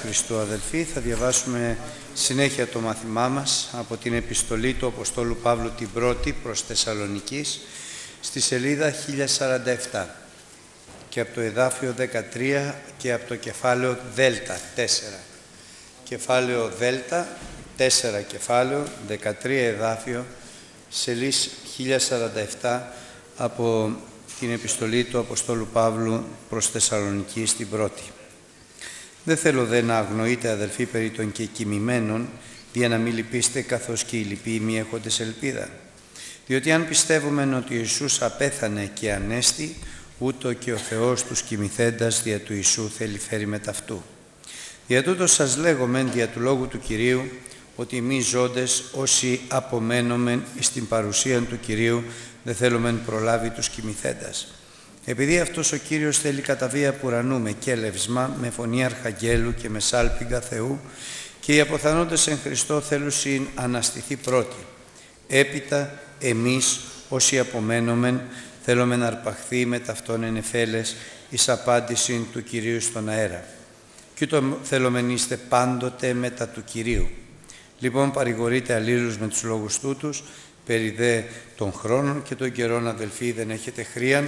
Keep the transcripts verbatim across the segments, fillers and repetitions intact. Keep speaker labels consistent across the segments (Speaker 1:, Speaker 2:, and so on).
Speaker 1: Χριστού, αδελφοί. Θα διαβάσουμε συνέχεια το μάθημά μας από την επιστολή του Αποστόλου Παύλου την πρώτη προς Θεσσαλονικής στη σελίδα χίλια σαράντα επτά και από το εδάφιο δεκατρία και από το κεφάλαιο Δέλτα τέσσερα. Κεφάλαιο Δέλτα τέσσερα κεφάλαιο, δεκατρία εδάφιο, σελίδα χίλια σαράντα επτά από την επιστολή του Αποστόλου Παύλου προς Θεσσαλονική στην πρώτη. Δεν θέλω δε να αγνοείτε, αδελφοί, περί των κεκοιμημένων, για να μην λυπήστε καθώς και οι λοιποί μη έχοντες ελπίδα. Διότι αν πιστεύουμε ότι ο Ιησούς απέθανε και ανέστη, ούτω και ο Θεός τους κοιμηθέντας δια του Ιησού θέλει φέρει μετ' αυτού. Δια τούτο σας λέγω μεν δια του λόγου του Κυρίου, ότι εμείς ζώντες όσοι απομένομεν στην παρουσία του Κυρίου, δεν θέλομεν προλάβει τους κοιμηθέντας. Επειδή αυτός ο Κύριος θέλει κατά βία από ουρανού με κέλευσμα, με φωνή αρχαγγέλου και με σάλπιγγα Θεού, και οι αποθανόντες εν Χριστώ θέλουσιν αναστηθεί πρώτοι. Έπειτα εμείς όσοι απομένομεν θέλουμε να αρπαχθεί με ταυτόν εν εφέλες εις απάντηση του Κυρίου στον αέρα. Κι ούτω θέλομεν είστε πάντοτε μετά του Κυρίου. Λοιπόν, παρηγορείτε αλλήλους με τους λόγους τούτους, περί δε των χρόνων και των καιρών, αδελφοί, δεν έχετε χρίαν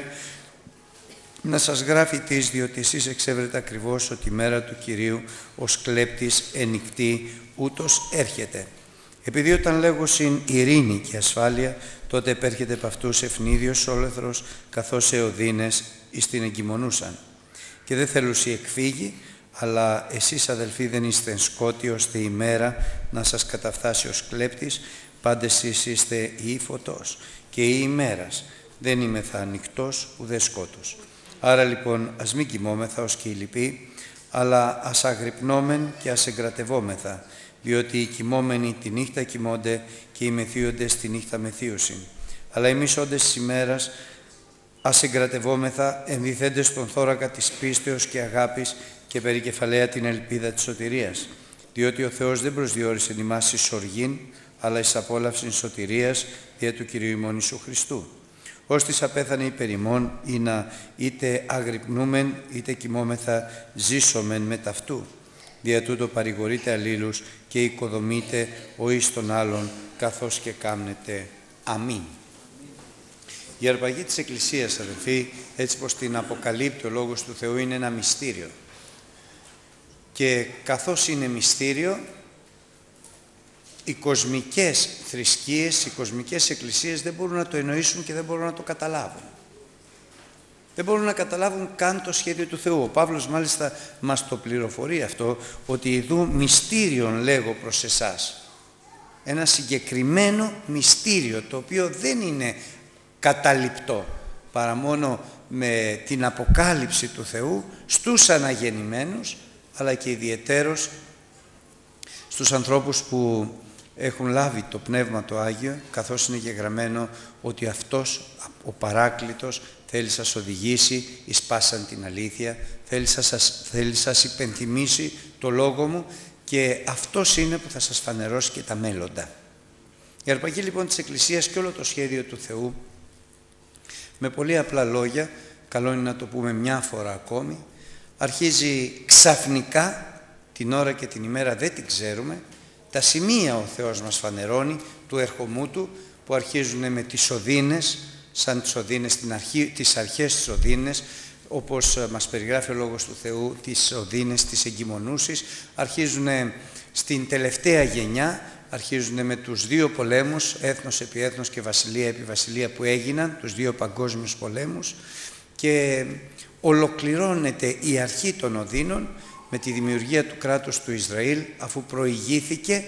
Speaker 1: να σας γράφει τις, διότι εσείς εξέβρετε ακριβώς ότι η μέρα του Κυρίου ως κλέπτης ενικτή ούτως έρχεται. Επειδή όταν λέγω συν ειρήνη και ασφάλεια, τότε επέρχεται επ' αυτούς ευνίδιος όλεθρος, καθώς εωδίνες εις την εγκυμονούσαν. Και δεν θέλουσι εκφύγει, αλλά εσείς, αδελφοί, δεν είστε εν σκότη, ώστε η μέρα να σας καταφθάσει ως κλέπτης, πάντες εσείς είστε ή φωτός και ή ημέρας, δεν είμαι θα ανοιχτός ουδέ σκότος. Άρα λοιπόν ας μην κοιμόμεθα ως και οι λοιποί, αλλά ας αγρυπνόμεν και ας εγκρατευόμεθα, διότι οι κοιμόμενοι τη νύχτα κοιμώνται και οι μεθύοντες τη νύχτα μεθύωσιν. Αλλά εμείς όντες της ημέρας ας εγκρατευόμεθα, ενδυθέντες στον θώρακα της πίστεως και αγάπης και περικεφαλαία την ελπίδα της σωτηρίας. Διότι ο Θεός δεν προσδιορίσε ημάς εις οργήν, αλλά εις απόλαυσιν σωτηρίας δια του Κυρίου ημών Ιησού Χριστού. Ώστις απέθανε υπέρ ημών, ή να είτε αγρυπνούμεν είτε κοιμόμεθα ζήσομεν με ταυτού. Δια τούτο παρηγορείτε αλλήλους και οικοδομείτε ο εις τον άλλον, καθώς και κάμνετε. Αμήν. Η αρπαγή της Εκκλησίας, αδελφοί, έτσι πως την αποκαλύπτει ο Λόγος του Θεού, είναι ένα μυστήριο. Και καθώς είναι μυστήριο, οι κοσμικές θρησκείες, οι κοσμικές εκκλησίες δεν μπορούν να το εννοήσουν και δεν μπορούν να το καταλάβουν. Δεν μπορούν να καταλάβουν καν το σχέδιο του Θεού. Ο Παύλος μάλιστα μας το πληροφορεί αυτό, ότι ειδού μυστήριον λέγω προς εσάς. Ένα συγκεκριμένο μυστήριο, το οποίο δεν είναι καταληπτό, παρά μόνο με την αποκάλυψη του Θεού στους αναγεννημένους, αλλά και ιδιαιτέρως στους ανθρώπους που έχουν λάβει το Πνεύμα το Άγιο, καθώς είναι και γραμμένο ότι αυτός ο Παράκλητος θέλει σας οδηγήσει εις πάσαν την αλήθεια, θέλει σας, θέλει σας υπενθυμίσει το Λόγο μου, και αυτός είναι που θα σας φανερώσει και τα μέλλοντα. Η αρπαγή λοιπόν της Εκκλησίας και όλο το σχέδιο του Θεού, με πολύ απλά λόγια, καλό είναι να το πούμε μια φορά ακόμη, αρχίζει ξαφνικά, την ώρα και την ημέρα δεν την ξέρουμε, τα σημεία ο Θεός μας φανερώνει του ερχομού Του, που αρχίζουν με τις οδύνες, σαν τις οδύνες, την αρχή, τις αρχές της οδύνες, όπως μας περιγράφει ο Λόγος του Θεού, τις οδύνες της εγκυμονούσης, αρχίζουν στην τελευταία γενιά, αρχίζουν με τους δύο πολέμους, έθνος επί έθνος και βασιλεία επί βασιλεία που έγιναν, τους δύο παγκόσμιους πολέμους, και ολοκληρώνεται η αρχή των οδύνων με τη δημιουργία του κράτους του Ισραήλ, αφού προηγήθηκε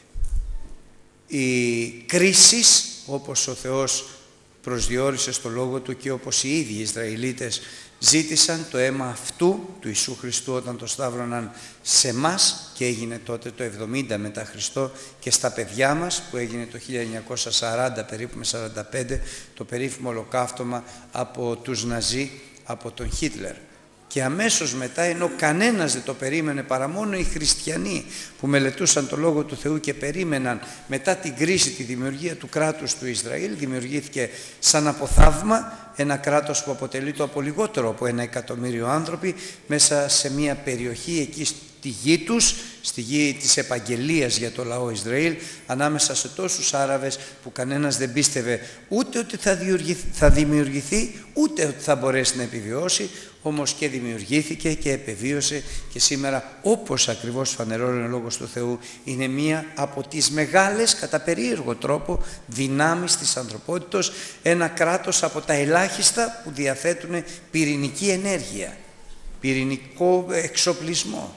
Speaker 1: η κρίση, όπως ο Θεός προσδιορίσε στο Λόγο Του και όπως οι ίδιοι οι Ισραηλίτες ζήτησαν, το αίμα αυτού του Ιησού Χριστού όταν το σταύρωναν σε μας, και έγινε τότε το εβδομήντα μετά Χριστό, και στα παιδιά μας που έγινε το χίλια εννιακόσια σαράντα περίπου με σαράντα πέντε, το περίφημο ολοκαύτωμα από τους Ναζί, από τον Χίτλερ. Και αμέσως μετά, ενώ κανένας δεν το περίμενε παρά μόνο οι χριστιανοί που μελετούσαν το Λόγο του Θεού και περίμεναν μετά την κρίση τη δημιουργία του κράτους του Ισραήλ, δημιουργήθηκε σαν από θαύμα ένα κράτος που αποτελείται από λιγότερο από ένα εκατομμύριο άνθρωποι μέσα σε μια περιοχή εκεί τη γη τους, στη γη της επαγγελίας για το λαό Ισραήλ, ανάμεσα σε τόσους Άραβες που κανένας δεν πίστευε ούτε ότι θα δημιουργηθεί, θα δημιουργηθεί ούτε ότι θα μπορέσει να επιβιώσει, όμως και δημιουργήθηκε και επεβίωσε και σήμερα, όπως ακριβώς φανερώνει ο Λόγος του Θεού, είναι μία από τις μεγάλες, κατά περίεργο τρόπο, δυνάμεις της ανθρωπότητος, ένα κράτος από τα ελάχιστα που διαθέτουν πυρηνική ενέργεια, πυρηνικό εξοπλισμό.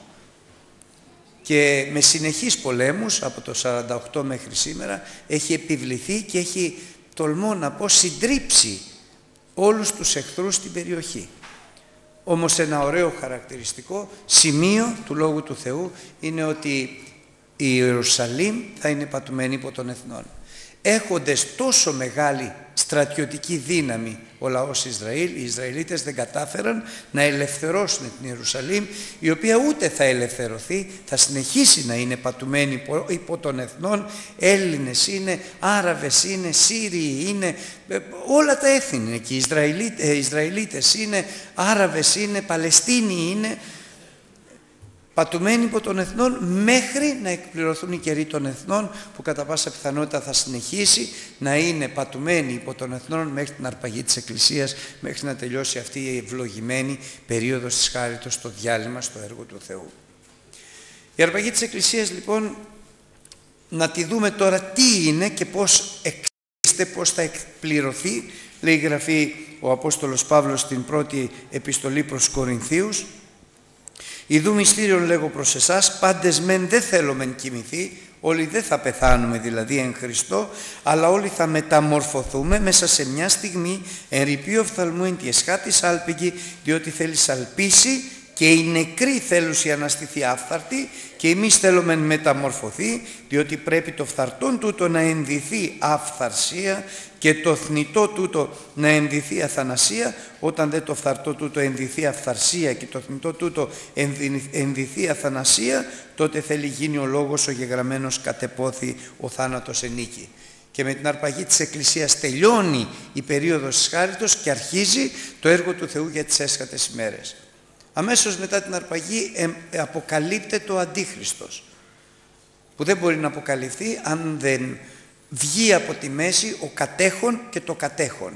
Speaker 1: Και με συνεχείς πολέμους από το σαράντα οκτώ μέχρι σήμερα έχει επιβληθεί και έχει, τολμώ να πω, συντρίψει όλους τους εχθρούς στην περιοχή. Όμως ένα ωραίο χαρακτηριστικό σημείο του Λόγου του Θεού είναι ότι η Ιερουσαλήμ θα είναι πατουμένη υπό των εθνών. Έχοντες τόσο μεγάλη στρατιωτική δύναμη ο λαός Ισραήλ, οι Ισραηλίτες δεν κατάφεραν να ελευθερώσουν την Ιερουσαλήμ, η οποία ούτε θα ελευθερωθεί, θα συνεχίσει να είναι πατουμένη υπό, υπό των εθνών. Έλληνες είναι, Άραβες είναι, Σύριοι είναι, όλα τα έθνη είναι εκεί, Ισραηλίτες, Ισραηλίτες είναι, Άραβες είναι, Παλαιστίνοι είναι, πατουμένοι υπό των εθνών μέχρι να εκπληρωθούν οι καιροί των εθνών, που κατά πάσα πιθανότητα θα συνεχίσει να είναι πατουμένοι υπό των εθνών μέχρι την αρπαγή της Εκκλησίας, μέχρι να τελειώσει αυτή η ευλογημένη περίοδος της χάριτος, το διάλειμμα στο έργο του Θεού. Η αρπαγή της Εκκλησίας, λοιπόν, να τη δούμε τώρα τι είναι και πώς εξiste, πώς θα εκπληρωθεί. Λέει η Γραφή ο Απόστολος Παύλος στην πρώτη επιστολή προς Κορινθίους: «Ιδού μυστήριον λέγω προς εσάς, πάντες μεν δεν θέλομεν κοιμηθεί», όλοι δεν θα πεθάνουμε δηλαδή εν Χριστώ, αλλά όλοι θα μεταμορφωθούμε μέσα σε μια στιγμή, εν ρηπείο οφθαλμού εν τη εσχάτης άλπιγη, διότι θέλει σαλπίσει και οι νεκροί θέλουσι αναστηθεί άφθαρτη, και εμείς θέλομεν μεταμορφωθεί, διότι πρέπει το φθαρτόν τούτο να ενδυθεί αφθαρσία και το θνητό τούτο να ενδυθεί αθανασία. Όταν δε το φθαρτό τούτο ενδυθεί αφθαρσία και το θνητό τούτο ενδυθεί αθανασία, τότε θέλει γίνει ο λόγος ο γεγραμμένος κατεπόθη ο θάνατος ενίκη. Και με την αρπαγή της Εκκλησίας τελειώνει η περίοδος της χάριτος και αρχίζει το έργο του Θεού για τις έσχατες ημέρες. Αμέσως μετά την αρπαγή ε, αποκαλύπτεται ο Αντίχριστος, που δεν μπορεί να αποκαλυφθεί αν δεν βγει από τη μέση ο κατέχον και το κατέχον.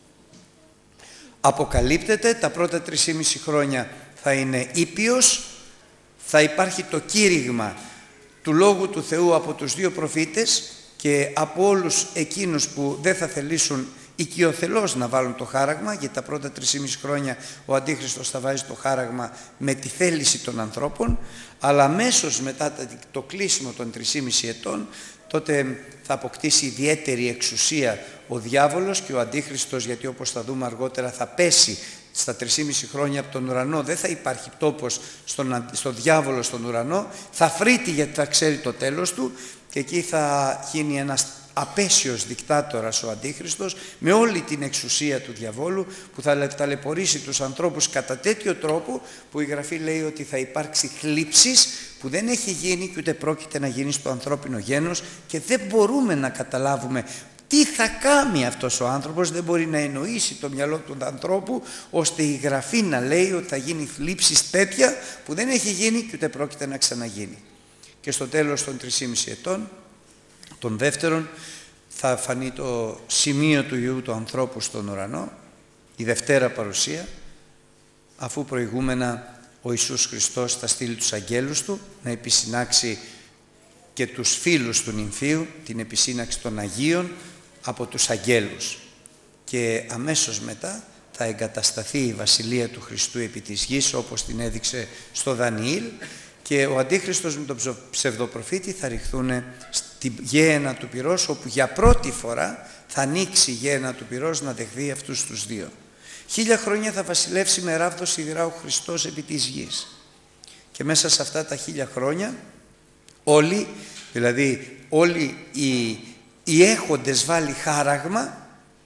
Speaker 1: Αποκαλύπτεται, τα πρώτα τρεισήμιση χρόνια θα είναι ήπιος, θα υπάρχει το κήρυγμα του Λόγου του Θεού από τους δύο προφήτες και από όλους εκείνους που δεν θα θελήσουν οικειοθελώς να βάλουν το χάραγμα, γιατί τα πρώτα τρεισήμιση χρόνια ο Αντίχριστος θα βάζει το χάραγμα με τη θέληση των ανθρώπων, αλλά αμέσως μετά το κλείσιμο των τρεισήμιση ετών, τότε θα αποκτήσει ιδιαίτερη εξουσία ο διάβολος και ο Αντίχριστος, γιατί όπως θα δούμε αργότερα θα πέσει στα τρεισήμιση χρόνια από τον ουρανό, δεν θα υπάρχει τόπος στον, στον διάβολο στον ουρανό, θα φρύτει γιατί θα ξέρει το τέλος του και εκεί θα γίνει ένας απέσιος δικτάτορας ο Αντίχριστος με όλη την εξουσία του διαβόλου, που θα ταλαιπωρήσει τους ανθρώπους κατά τέτοιο τρόπο που η Γραφή λέει ότι θα υπάρξει θλίψης που δεν έχει γίνει και ούτε πρόκειται να γίνει στο ανθρώπινο γένος, και δεν μπορούμε να καταλάβουμε τι θα κάνει αυτός ο άνθρωπος, δεν μπορεί να εννοήσει το μυαλό του ανθρώπου ώστε η Γραφή να λέει ότι θα γίνει θλίψης τέτοια που δεν έχει γίνει και ούτε πρόκειται να ξαναγίνει. Και στο τέλος των τρεισήμιση ετών, των δεύτερων, θα φανεί το σημείο του Υιού του ανθρώπου στον ουρανό, η Δευτέρα παρουσία, αφού προηγούμενα ο Ιησούς Χριστός θα στείλει τους αγγέλους Του να επισυνάξει και τους φίλους του νυμφίου, την επισύναξη των Αγίων από τους αγγέλους. Και αμέσως μετά θα εγκατασταθεί η Βασιλεία του Χριστού επί της γης, όπως την έδειξε στο Δανιήλ, και ο Αντίχριστος με τον ψευδοπροφήτη θα ρηχθούν στη γέενα του πυρός, όπου για πρώτη φορά θα ανοίξει η γέενα του πυρός να δεχθεί αυτούς τους δύο. Χίλια χρόνια θα βασιλεύσει με ράβδο σιδηρά ο Χριστός επί της γης. Και μέσα σε αυτά τα χίλια χρόνια όλοι, δηλαδή όλοι οι, οι έχοντες βάλει χάραγμα,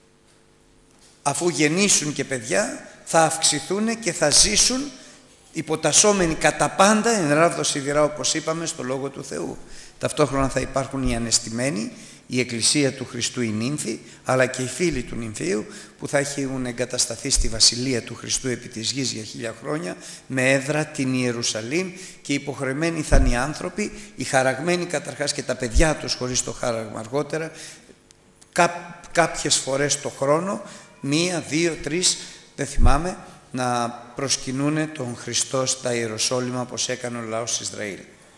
Speaker 1: αφού γεννήσουν και παιδιά, θα αυξηθούν και θα ζήσουν υποτασσόμενοι κατά πάντα εν ράβδο σιδηρά, όπως είπαμε, στο Λόγο του Θεού. Ταυτόχρονα θα υπάρχουν οι ανεστημένοι, η Εκκλησία του Χριστού η νύμφη, αλλά και οι φίλοι του νυμφίου που θα έχουν εγκατασταθεί στη Βασιλεία του Χριστού επί της γης για χίλια χρόνια, με έδρα την Ιερουσαλήμ, και υποχρεωμένοι θα είναι οι άνθρωποι, οι χαραγμένοι καταρχάς και τα παιδιά τους χωρίς το χάραγμα αργότερα, κά, κάποιες φορές το χρόνο, μία, δύο, τρεις, δεν θυμάμαι, να προσκυνούνε τον Χριστό στα Ιεροσόλυμα όπως έκανε ο λαός Ισραήλ.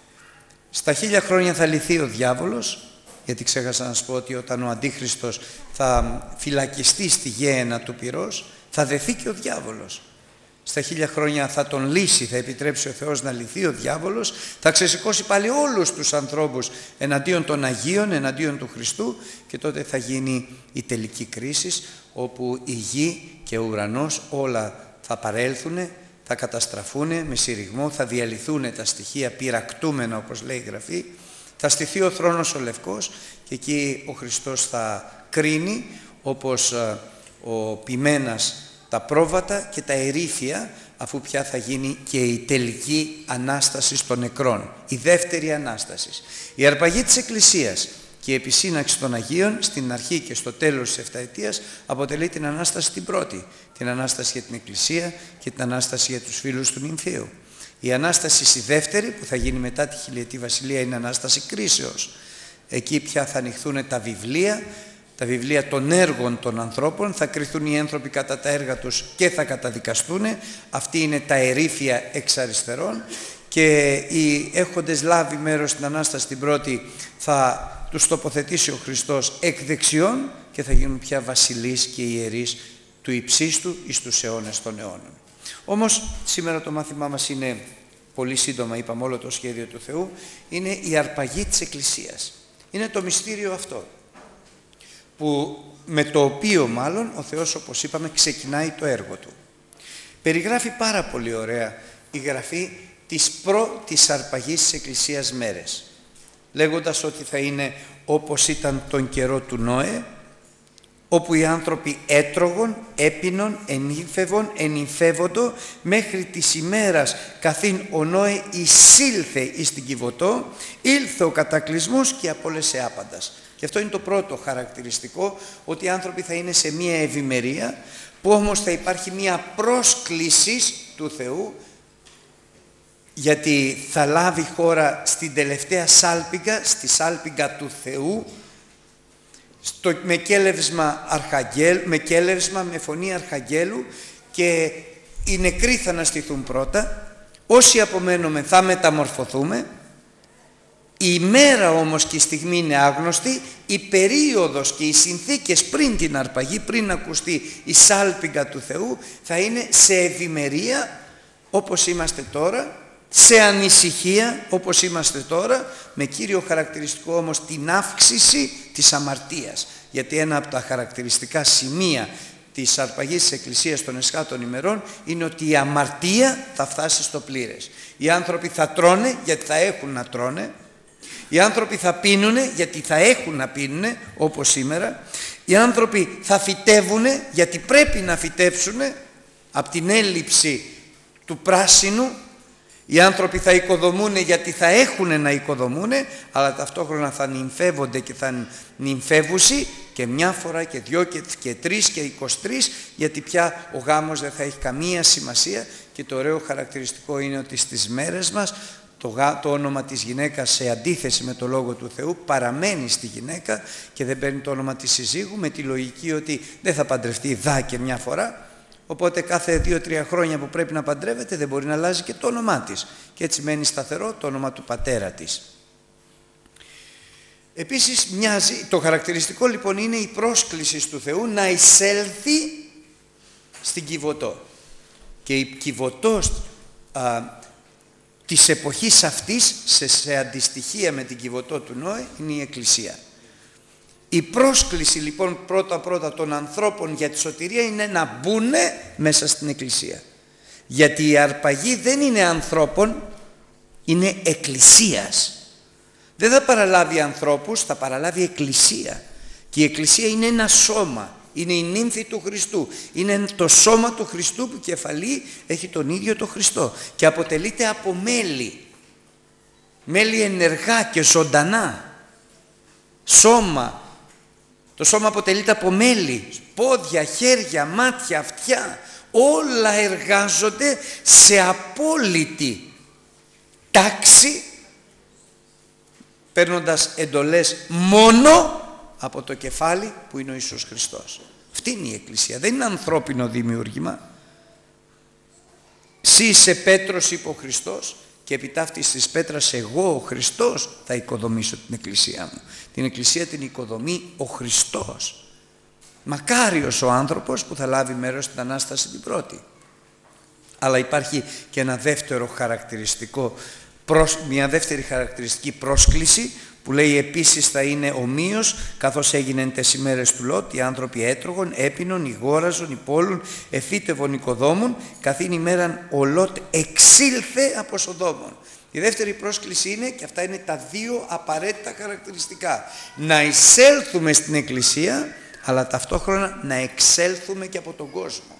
Speaker 1: Στα χίλια χρόνια θα λυθεί ο διάβολος, γιατί ξέχασα να σας πω ότι όταν ο Αντίχριστος θα φυλακιστεί στη γέεννα του πυρός, θα δεθεί και ο διάβολος. Στα χίλια χρόνια θα τον λύσει, θα επιτρέψει ο Θεός να λυθεί ο διάβολος, θα ξεσηκώσει πάλι όλους τους ανθρώπους εναντίον των Αγίων, εναντίον του Χριστού, και τότε θα γίνει η τελική κρίση, όπου η γη και ο ουρανός όλα θα παρέλθουν, θα καταστραφούν με συρριγμό, θα διαλυθούν τα στοιχεία πυρακτούμενα όπως λέει η Γραφή, θα στηθεί ο θρόνος ο Λευκός και εκεί ο Χριστός θα κρίνει όπως ο ποιμένας τα πρόβατα και τα ερήφια, αφού πια θα γίνει και η τελική Ανάσταση των νεκρών, η δεύτερη Ανάσταση. Η αρπαγή της Εκκλησίας και η επισύναξη των Αγίων στην αρχή και στο τέλος της εφταετίας αποτελεί την Ανάσταση την πρώτη, την Ανάσταση για την Εκκλησία και την Ανάσταση για τους φίλους του νυμφίου. Η Ανάσταση η δεύτερη που θα γίνει μετά τη χιλιετή βασιλεία είναι Ανάσταση κρίσεως. Εκεί πια θα ανοιχθούν τα βιβλία, τα βιβλία των έργων των ανθρώπων, θα κριθούν οι άνθρωποι κατά τα έργα τους και θα καταδικαστούν. Αυτή είναι τα ερήφια εξ αριστερών, και οι έχοντες λάβει μέρος στην Ανάσταση την πρώτη θα τους τοποθετήσει ο Χριστός εκ δεξιών και θα γίνουν πια βασιλείς και ιερείς του υψίστου εις τους αιώνες των αιώνων. Όμως σήμερα το μάθημά μας είναι πολύ σύντομα, είπαμε όλο το σχέδιο του Θεού, είναι η αρπαγή της Εκκλησίας. Είναι το μυστήριο αυτό, που, με το οποίο μάλλον ο Θεός, όπως είπαμε, ξεκινάει το έργο Του. Περιγράφει πάρα πολύ ωραία η Γραφή της πρώτης αρπαγής της Εκκλησίας μέρες, λέγοντας ότι θα είναι όπως ήταν τον καιρό του Νόε, όπου οι άνθρωποι έτρωγον, έπινον, ενύφευον, ενυφεύοντο, μέχρι της ημέρας καθήν ο Νόε εισήλθε εις την Κιβωτό, ήλθε ο κατακλυσμός και απόλεσε άπαντας. Και αυτό είναι το πρώτο χαρακτηριστικό, ότι οι άνθρωποι θα είναι σε μία ευημερία, που όμως θα υπάρχει μία πρόσκληση του Θεού, γιατί θα λάβει χώρα στην τελευταία σάλπιγγα, στη σάλπιγγα του Θεού, στο, με, κέλευσμα αρχαγγέλ, με κέλευσμα, με φωνή αρχαγγέλου, και οι νεκροί θα αναστηθούν πρώτα, όσοι απομένουμε θα μεταμορφωθούμε. Η ημέρα όμως και η στιγμή είναι άγνωστη, η περίοδος και οι συνθήκες πριν την αρπαγή, πριν ακουστεί η σάλπιγγα του Θεού, θα είναι σε ευημερία όπως είμαστε τώρα, σε ανησυχία όπως είμαστε τώρα, με κύριο χαρακτηριστικό όμως την αύξηση της αμαρτίας. Γιατί ένα από τα χαρακτηριστικά σημεία της αρπαγής της Εκκλησίας των εσχάτων ημερών είναι ότι η αμαρτία θα φτάσει στο πλήρες. Οι άνθρωποι θα τρώνε γιατί θα έχουν να τρώνε, οι άνθρωποι θα πίνουνε γιατί θα έχουν να πίνουνε όπως σήμερα, οι άνθρωποι θα φυτεύουνε γιατί πρέπει να φυτέψουνε από την έλλειψη του πράσινου, οι άνθρωποι θα οικοδομούν γιατί θα έχουν να οικοδομούν, αλλά ταυτόχρονα θα νυμφεύονται και θα νυμφεύουσι και μια φορά και δυο και, και τρεις και εικοσιτρείς, γιατί πια ο γάμος δεν θα έχει καμία σημασία. Και το ωραίο χαρακτηριστικό είναι ότι στις μέρες μας το, γά, το όνομα της γυναίκας, σε αντίθεση με το Λόγο του Θεού, παραμένει στη γυναίκα και δεν παίρνει το όνομα της συζύγου, με τη λογική ότι δεν θα παντρευτεί δά και μια φορά. Οπότε κάθε δύο-τρία χρόνια που πρέπει να παντρεύεται δεν μπορεί να αλλάζει και το όνομά της. Και έτσι μένει σταθερό το όνομα του πατέρα της. Επίσης μοιάζει, το χαρακτηριστικό λοιπόν είναι η πρόσκληση του Θεού να εισέλθει στην Κιβωτό. Και η Κιβωτός α, της εποχής αυτής, σε, σε αντιστοιχεία με την Κιβωτό του Νόε, είναι η Εκκλησία. Η πρόσκληση λοιπόν πρώτα πρώτα των ανθρώπων για τη σωτηρία είναι να μπουν μέσα στην Εκκλησία. Γιατί η αρπαγή δεν είναι ανθρώπων, είναι εκκλησίας. Δεν θα παραλάβει ανθρώπους, θα παραλάβει εκκλησία. Και η εκκλησία είναι ένα σώμα, είναι η νύμφη του Χριστού. Είναι το σώμα του Χριστού που κεφαλή έχει τον ίδιο τον Χριστό. Και αποτελείται από μέλη, μέλη ενεργά και ζωντανά. Σώμα. Το σώμα αποτελείται από μέλη, πόδια, χέρια, μάτια, αυτιά. Όλα εργάζονται σε απόλυτη τάξη, παίρνοντας εντολές μόνο από το κεφάλι που είναι ο Ιησούς Χριστός. Αυτή είναι η Εκκλησία, δεν είναι ανθρώπινο δημιούργημα. Συ είσαι Πέτρος, είπε ο Χριστός, και επί ταύτης της πέτρας εγώ ο Χριστός θα οικοδομήσω την Εκκλησία μου. Την Εκκλησία την οικοδομεί ο Χριστός. Μακάριος ο άνθρωπος που θα λάβει μέρος στην Ανάσταση την πρώτη. Αλλά υπάρχει και ένα δεύτερο χαρακτηριστικό, μια δεύτερη χαρακτηριστική πρόσκληση που λέει επίσης θα είναι ομοίως καθώς έγινεν τες ημέρες του Λώτ, οι άνθρωποι έτρωγον, έπινον, ηγόραζον, υπόλουν, εφύτευον, οικοδόμουν, καθήν ημέραν ο Λώτ εξήλθε από Σοδόμων. Η δεύτερη πρόσκληση είναι, και αυτά είναι τα δύο απαραίτητα χαρακτηριστικά, να εισέλθουμε στην Εκκλησία, αλλά ταυτόχρονα να εξέλθουμε και από τον κόσμο.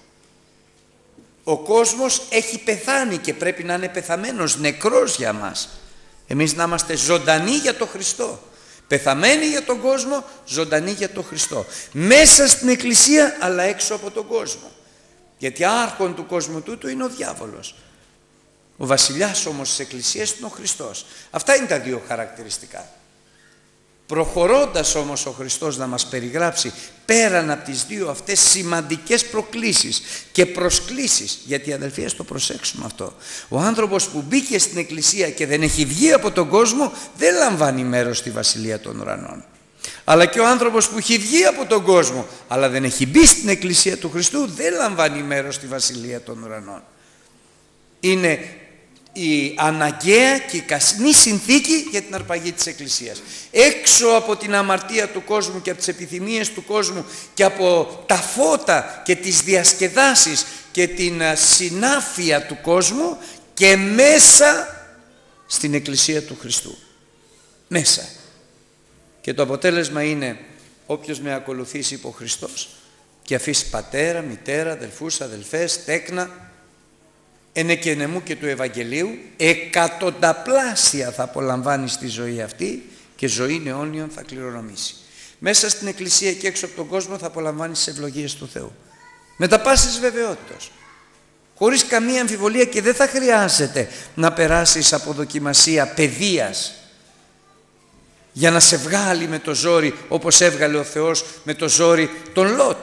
Speaker 1: Ο κόσμος έχει πεθάνει και πρέπει να είναι πεθαμένος, νεκρός για μας. Εμείς να είμαστε ζωντανοί για τον Χριστό. Πεθαμένοι για τον κόσμο, ζωντανοί για τον Χριστό. Μέσα στην Εκκλησία, αλλά έξω από τον κόσμο. Γιατί άρχον του κόσμου τούτου είναι ο διάβολος. Ο βασιλιάς όμως της Εκκλησίας είναι ο Χριστός. Αυτά είναι τα δύο χαρακτηριστικά. Προχωρώντας όμως ο Χριστός να μας περιγράψει πέραν από τις δύο αυτές σημαντικές προκλήσεις και προσκλήσεις, γιατί αδελφοί ας το προσέξουμε αυτό, ο άνθρωπος που μπήκε στην Εκκλησία και δεν έχει βγει από τον κόσμο δεν λαμβάνει μέρος στη Βασιλεία των Ουρανών. Αλλά και ο άνθρωπος που έχει βγει από τον κόσμο αλλά δεν έχει μπει στην Εκκλησία του Χριστού δεν λαμβάνει μέρος στη Βασιλεία των Ουρανών. Είναι η αναγκαία και η κασνή συνθήκη για την αρπαγή της Εκκλησίας. Έξω από την αμαρτία του κόσμου και από τις επιθυμίες του κόσμου και από τα φώτα και τις διασκεδάσεις και την συνάφεια του κόσμου και μέσα στην Εκκλησία του Χριστού. Μέσα. Και το αποτέλεσμα είναι όποιος με ακολουθήσει, είπε ο Χριστός, και αφήσει πατέρα, μητέρα, αδελφούς, αδελφές, τέκνα, ενε και νεμού και του Ευαγγελίου, εκατονταπλάσια θα απολαμβάνει στη ζωή αυτή και ζωή αιώνιον θα κληρονομήσει. Μέσα στην Εκκλησία και έξω από τον κόσμο θα απολαμβάνει τις ευλογίες του Θεού. Με τα πάσης βεβαιότητας. Χωρίς καμία αμφιβολία, και δεν θα χρειάζεται να περάσεις από δοκιμασία παιδείας για να σε βγάλει με το ζόρι όπως έβγαλε ο Θεός με το ζόρι τον Λώτ.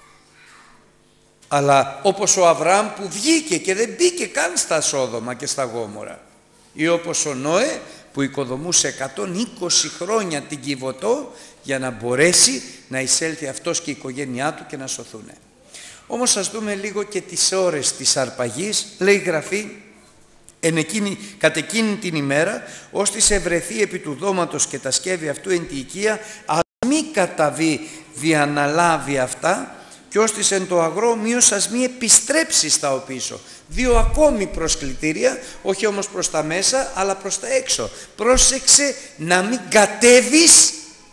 Speaker 1: Αλλά όπως ο Αβραάμ που βγήκε και δεν μπήκε καν στα Σόδομα και στα Γόμορα, ή όπως ο Νόε που οικοδομούσε εκατόν είκοσι χρόνια την Κιβωτό για να μπορέσει να εισέλθει αυτός και η οικογένειά του και να σωθούν. Όμως ας δούμε λίγο και τις ώρες της αρπαγής. Λέει η Γραφή, εν εκείνη, κατ' εκείνη την ημέρα, ώστις ευρεθεί επί του δώματος και τα σκεύη αυτού εν τη οικία, ας μη καταβεί διαναλάβει αυτά, και ώστις εν το αγρό ομοίως ας μη επιστρέψει στα οπίσω. Δύο ακόμη προσκλητήρια, όχι όμως προς τα μέσα, αλλά προς τα έξω. Πρόσεξε να μην κατέβεις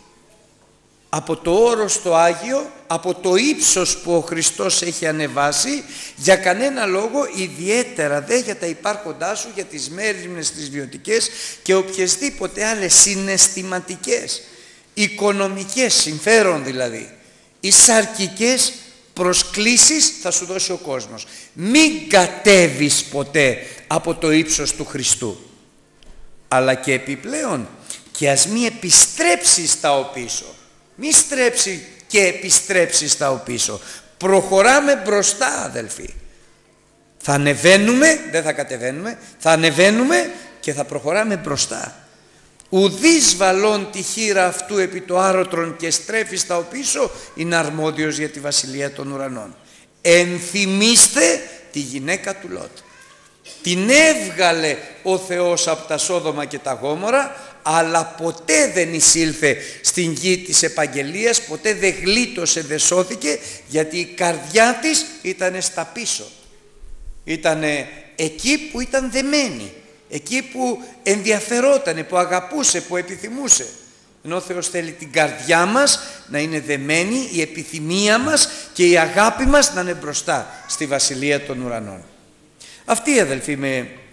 Speaker 1: από το όρος το Άγιο, από το ύψος που ο Χριστός έχει ανεβάσει, για κανένα λόγο, ιδιαίτερα δε για τα υπάρχοντά σου, για τις μέριμνες τις βιωτικές και οποιασδήποτε άλλες συναισθηματικές, οικονομικές, συμφέρον δηλαδή, οι σαρκικές προσκλήσεις θα σου δώσει ο κόσμος. Μην κατέβεις ποτέ από το ύψος του Χριστού. Αλλά και επιπλέον, και ας μη επιστρέψεις στα οπίσω. Μη στρέψει και επιστρέψει στα οπίσω. Προχωράμε μπροστά, αδελφοί. Θα ανεβαίνουμε, δεν θα κατεβαίνουμε, θα ανεβαίνουμε και θα προχωράμε μπροστά. Ουδείς βαλών τη χείρα αυτού επί το άρωτρον και στρέφει στα οπίσω, είναι αρμόδιος για τη Βασιλεία των Ουρανών. Ενθυμίστε τη γυναίκα του Λώτ. Την έβγαλε ο Θεός από τα Σόδομα και τα Γόμορα, αλλά ποτέ δεν εισήλθε στην γη της επαγγελίας, ποτέ δεν γλίτωσε, δεν σώθηκε, γιατί η καρδιά της ήταν στα πίσω. Ήταν εκεί που ήταν δεμένη, εκεί που ενδιαφερότανε, που αγαπούσε, που επιθυμούσε. Ενώ ο Θεός θέλει την καρδιά μας να είναι δεμένη, η επιθυμία μας και η αγάπη μας να είναι μπροστά στη Βασιλεία των Ουρανών. Αυτή, αδελφοί, με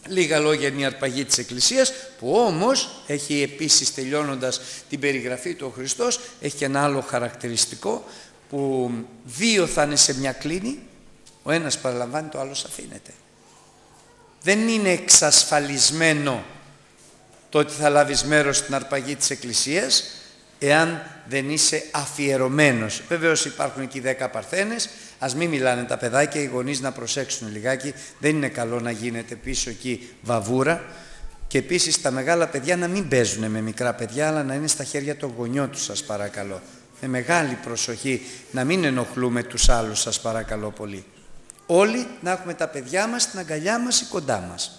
Speaker 1: Λίγα λόγια είναι η αρπαγή της Εκκλησίας, που όμως έχει επίσης, τελειώνοντας την περιγραφή του ο Χριστός, έχει και ένα άλλο χαρακτηριστικό, που δύο θα είναι σε μια κλίνη, ο ένας παραλαμβάνει, το άλλος αφήνεται. Δεν είναι εξασφαλισμένο το ότι θα λάβεις μέρος στην αρπαγή της Εκκλησίας, εάν δεν είσαι αφιερωμένος. Βεβαίως υπάρχουν εκεί δέκα παρθένες, ας μην μιλάνε τα παιδάκια, οι γονείς να προσέξουν λιγάκι, δεν είναι καλό να γίνεται πίσω εκεί βαβούρα, και επίσης τα μεγάλα παιδιά να μην παίζουν με μικρά παιδιά, αλλά να είναι στα χέρια των γονιών τους, σας παρακαλώ. Με μεγάλη προσοχή, να μην ενοχλούμε τους άλλους, σας παρακαλώ πολύ. Όλοι να έχουμε τα παιδιά μας στην αγκαλιά μας ή κοντά μας.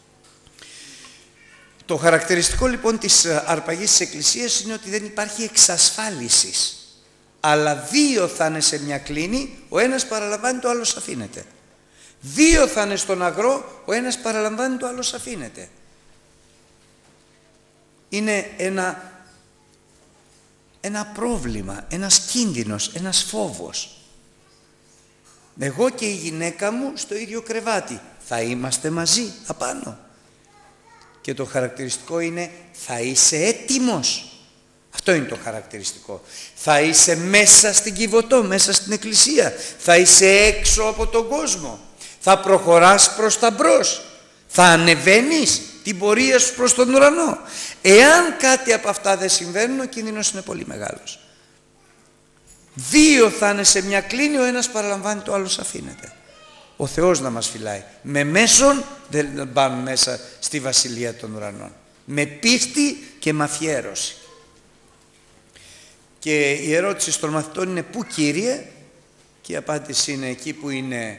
Speaker 1: Το χαρακτηριστικό λοιπόν της αρπαγής της Εκκλησίας είναι ότι δεν υπάρχει εξασφάλιση. Αλλά δύο θα είναι σε μια κλίνη, ο ένας παραλαμβάνει, το άλλος αφήνεται. Δύο θα είναι στον αγρό, ο ένας παραλαμβάνει, το άλλος αφήνεται. Είναι ένα, ένα πρόβλημα, ένας κίνδυνος, ένας φόβος. Εγώ και η γυναίκα μου στο ίδιο κρεβάτι, θα είμαστε μαζί απάνω. Και το χαρακτηριστικό είναι, θα είσαι έτοιμος. Αυτό είναι το χαρακτηριστικό. Θα είσαι μέσα στην Κιβωτό, μέσα στην Εκκλησία. Θα είσαι έξω από τον κόσμο. Θα προχωράς προς τα μπρος. Θα ανεβαίνεις την πορεία σου προς τον ουρανό. Εάν κάτι από αυτά δεν συμβαίνουν, ο κίνδυνος είναι πολύ μεγάλος. Δύο θα είναι σε μια κλίνη, ο ένας παραλαμβάνει, το άλλος αφήνεται. Ο Θεός να μας φυλάει. Με μέσον δεν πάμε μέσα στη Βασιλεία των Ουρανών. Με πίστη και με αφιέρωση. Και η ερώτηση των μαθητών είναι, πού Κύριε? Και η απάντηση είναι, εκεί που είναι,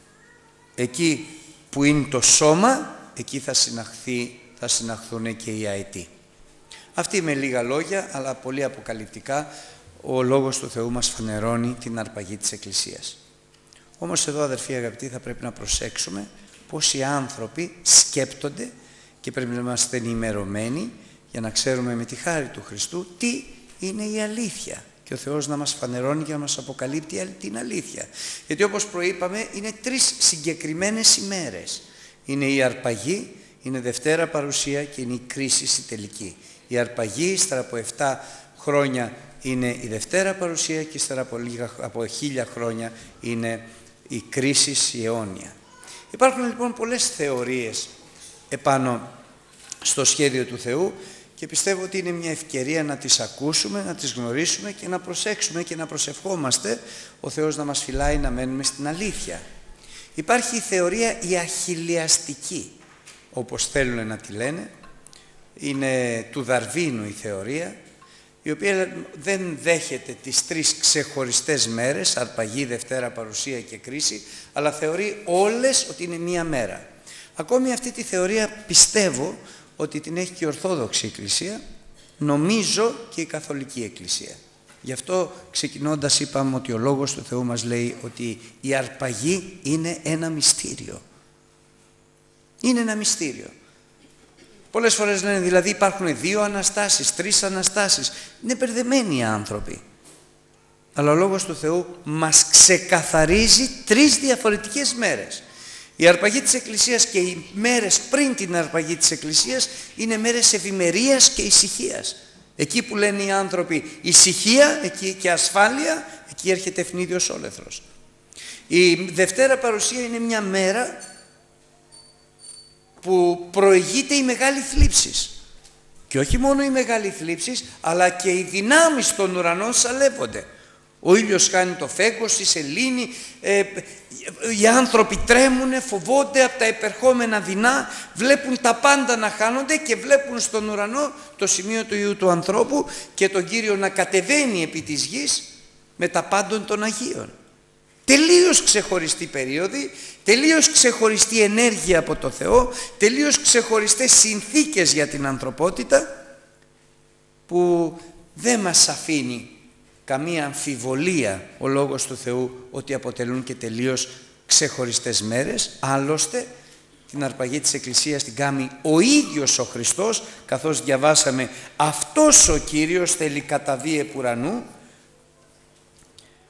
Speaker 1: εκεί που είναι το σώμα, εκεί θα, συναχθεί, θα συναχθούν και οι αετοί. Αυτή με λίγα λόγια, αλλά πολύ αποκαλυπτικά, ο Λόγος του Θεού μας φανερώνει την αρπαγή της Εκκλησίας. Όμως εδώ, αδερφοί αγαπητοί, θα πρέπει να προσέξουμε πώς οι άνθρωποι σκέπτονται και πρέπει να είμαστε ενημερωμένοι για να ξέρουμε με τη χάρη του Χριστού τι είναι η αλήθεια. Και ο Θεός να μας φανερώνει και να μας αποκαλύπτει την αλήθεια. Γιατί όπως προείπαμε, είναι τρεις συγκεκριμένες ημέρες. Είναι η αρπαγή, είναι Δευτέρα Παρουσία και είναι η κρίση η τελική. Η αρπαγή, ύστερα από επτά χρόνια, είναι η Δευτέρα Παρουσία και ύστερα από, λίγα, από χίλια χρόνια είναι η κρίση η αιώνια. Υπάρχουν λοιπόν πολλές θεωρίες επάνω στο σχέδιο του Θεού και πιστεύω ότι είναι μια ευκαιρία να τις ακούσουμε, να τις γνωρίσουμε και να προσέξουμε και να προσευχόμαστε ο Θεός να μας φυλάει να μένουμε στην αλήθεια. Υπάρχει η θεωρία η αχιλλιαστική, όπως θέλουν να τη λένε, είναι του Δαρβίνου η θεωρία, η οποία δεν δέχεται τις τρεις ξεχωριστές μέρες, αρπαγή, Δευτέρα Παρουσία και κρίση, αλλά θεωρεί όλες ότι είναι μία μέρα. Ακόμη αυτή τη θεωρία πιστεύω ότι την έχει και η Ορθόδοξη Εκκλησία, νομίζω και η Καθολική Εκκλησία. Γι' αυτό ξεκινώντας είπαμε ότι ο Λόγος του Θεού μας λέει ότι η αρπαγή είναι ένα μυστήριο. Είναι ένα μυστήριο. Πολλές φορές λένε δηλαδή υπάρχουν δύο Αναστάσεις, τρεις Αναστάσεις. Είναι μπερδεμένοι οι άνθρωποι. Αλλά ο Λόγος του Θεού μας ξεκαθαρίζει τρεις διαφορετικές μέρες. Η αρπαγή της Εκκλησίας και οι μέρες πριν την αρπαγή της Εκκλησίας είναι μέρες ευημερίας και ησυχίας. Εκεί που λένε οι άνθρωποι ησυχία, εκεί και ασφάλεια, εκεί έρχεται ευνίδιος όλεθρος. Η Δευτέρα Παρουσία είναι μια μέρα που προηγείται η μεγάλη θλίψη. Και όχι μόνο η μεγάλη θλίψη, αλλά και οι δυνάμεις των ουρανών σαλεύονται. Ο ήλιος χάνει το φέγγος, η σελήνη, ε, οι άνθρωποι τρέμουνε, φοβόνται από τα επερχόμενα δεινά, βλέπουν τα πάντα να χάνονται και βλέπουν στον ουρανό το σημείο του Υιού του ανθρώπου και τον Κύριο να κατεβαίνει επί της γης με τα πάντων των Αγίων. Τελείως ξεχωριστή περίοδη, τελείως ξεχωριστή ενέργεια από το Θεό, τελείως ξεχωριστές συνθήκες για την ανθρωπότητα που δεν μας αφήνει καμία αμφιβολία ο Λόγος του Θεού ότι αποτελούν και τελείως ξεχωριστές μέρες. Άλλωστε την αρπαγή της Εκκλησίας την κάνει ο ίδιος ο Χριστός, καθώς διαβάσαμε αυτός ο Κύριος θέλει καταβεί επ' ουρανού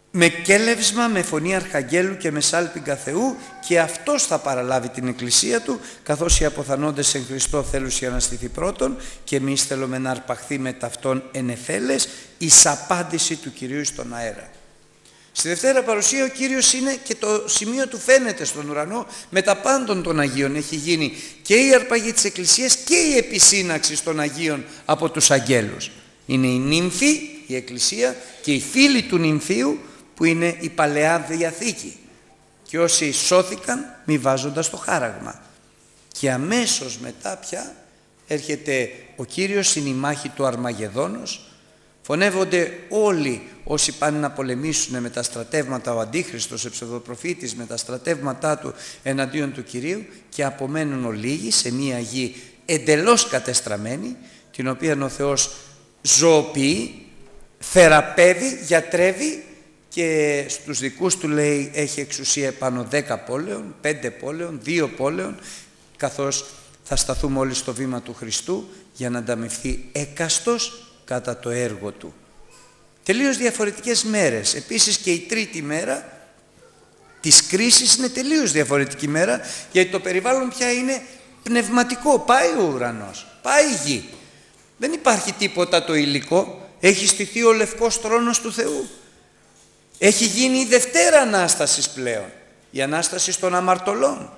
Speaker 1: με κέλευσμα, με φωνή αρχαγγέλου και με σάλπιγγα Θεού, και αυτός θα παραλάβει την εκκλησία του, καθώς οι αποθανόντες εν Χριστώ θέλουσι αναστηθεί πρώτον, και εμείς θέλουμε να αρπαχθεί με ταυτόν ενεθέλες εις απάντηση του Κυρίου στον αέρα. Στη Δευτέρα Παρουσία ο Κύριος είναι και το σημείο του φαίνεται στον ουρανό με τα πάντων των Αγίων. Έχει γίνει και η αρπαγή της Εκκλησίας και η επισύναξη των Αγίων από τους αγγέλους. Είναι η νύμφη, η Εκκλησία, και οι φίλοι του νυμφίου που είναι η Παλαιά Διαθήκη. Και όσοι σώθηκαν μη βάζοντας το χάραγμα. Και αμέσως μετά πια έρχεται ο Κύριος, είναι η μάχη του Αρμαγεδόνος. Φωνεύονται όλοι όσοι πάνε να πολεμήσουν με τα στρατεύματα, ο Αντίχριστος, ο ψευδοπροφήτης, με τα στρατεύματά του εναντίον του Κυρίου, και απομένουν ολίγοι σε μία γη εντελώς κατεστραμμένη, την οποία ο Θεός ζωοποιεί, θεραπεύει, γιατρεύει, και στους δικούς του λέει έχει εξουσία επάνω δέκα πόλεων, πέντε πόλεων, δύο πόλεων, καθώς θα σταθούμε όλοι στο βήμα του Χριστού για να ανταμευθεί έκαστος κατά το έργο του. Τελείως διαφορετικές μέρες. Επίσης και η τρίτη μέρα της κρίσης είναι τελείως διαφορετική μέρα, γιατί το περιβάλλον πια είναι πνευματικό. Πάει ο ουρανός, πάει η γη. Δεν υπάρχει τίποτα το υλικό. Έχει στηθεί ο λευκός θρόνος του Θεού. Έχει γίνει η Δευτέρα Ανάστασης πλέον, η Ανάσταση των αμαρτωλών.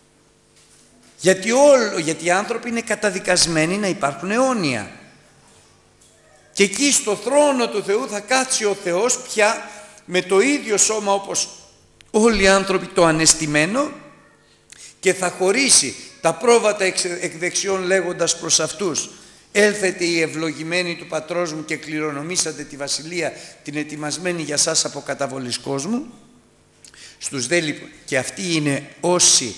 Speaker 1: Γιατί, όλο, γιατί οι άνθρωποι είναι καταδικασμένοι να υπάρχουν αιώνια. Και εκεί στο θρόνο του Θεού θα κάτσει ο Θεός πια με το ίδιο σώμα όπως όλοι οι άνθρωποι, το ανεστημένο, και θα χωρίσει τα πρόβατα εκ δεξιών λέγοντας προς αυτούς: έλθετε οι ευλογημένοι του Πατρός μου και κληρονομήσατε τη βασιλεία την ετοιμασμένη για σας από καταβολής κόσμου. Στους δε λοιπόν, και αυτοί είναι όσοι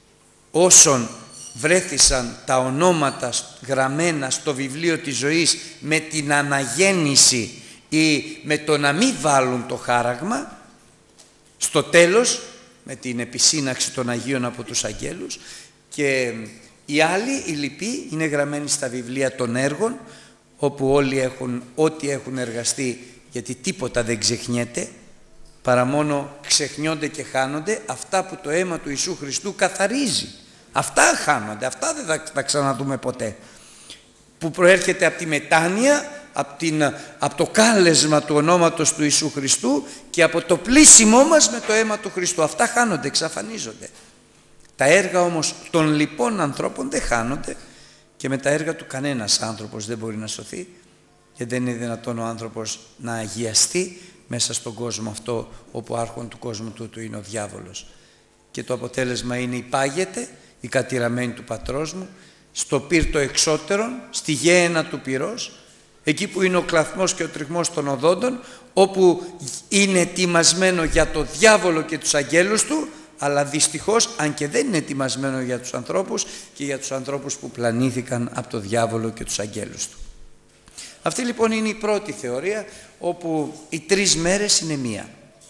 Speaker 1: όσων βρέθησαν τα ονόματα γραμμένα στο βιβλίο της ζωής με την αναγέννηση ή με το να μην βάλουν το χάραγμα, στο τέλος με την επισύναξη των Αγίων από τους αγγέλους. Και οι άλλοι, οι λοιποί, είναι γραμμένοι στα βιβλία των έργων, όπου όλοι έχουν ό,τι έχουν εργαστεί, γιατί τίποτα δεν ξεχνιέται, παρά μόνο ξεχνιόνται και χάνονται αυτά που το αίμα του Ιησού Χριστού καθαρίζει. Αυτά χάνονται, αυτά δεν θα τα ξαναδούμε ποτέ. Που προέρχεται από τη μετάνοια, από, την, από το κάλεσμα του ονόματος του Ιησού Χριστού και από το πλήσιμό μας με το αίμα του Χριστού. Αυτά χάνονται, εξαφανίζονται. Τα έργα όμως των λοιπών ανθρώπων δεν χάνονται, και με τα έργα του κανένας άνθρωπος δεν μπορεί να σωθεί, και δεν είναι δυνατόν ο άνθρωπος να αγιαστεί μέσα στον κόσμο αυτό, όπου άρχον του κόσμου τούτου είναι ο διάβολος. Και το αποτέλεσμα είναι υπάγεται η κατηραμένη του Πατρός μου στο πύρτο εξώτερον, στη γέαινα του πυρός, εκεί που είναι ο κλαθμός και ο τριγμός των οδόντων, όπου είναι ετοιμασμένο για το διάβολο και τους αγγέλους του, αλλά δυστυχώς, αν και δεν είναι ετοιμασμένο για τους ανθρώπους και για τους ανθρώπους που πλανήθηκαν από το διάβολο και τους αγγέλους του. Αυτή λοιπόν είναι η πρώτη θεωρία, όπου οι τρεις μέρες είναι μία.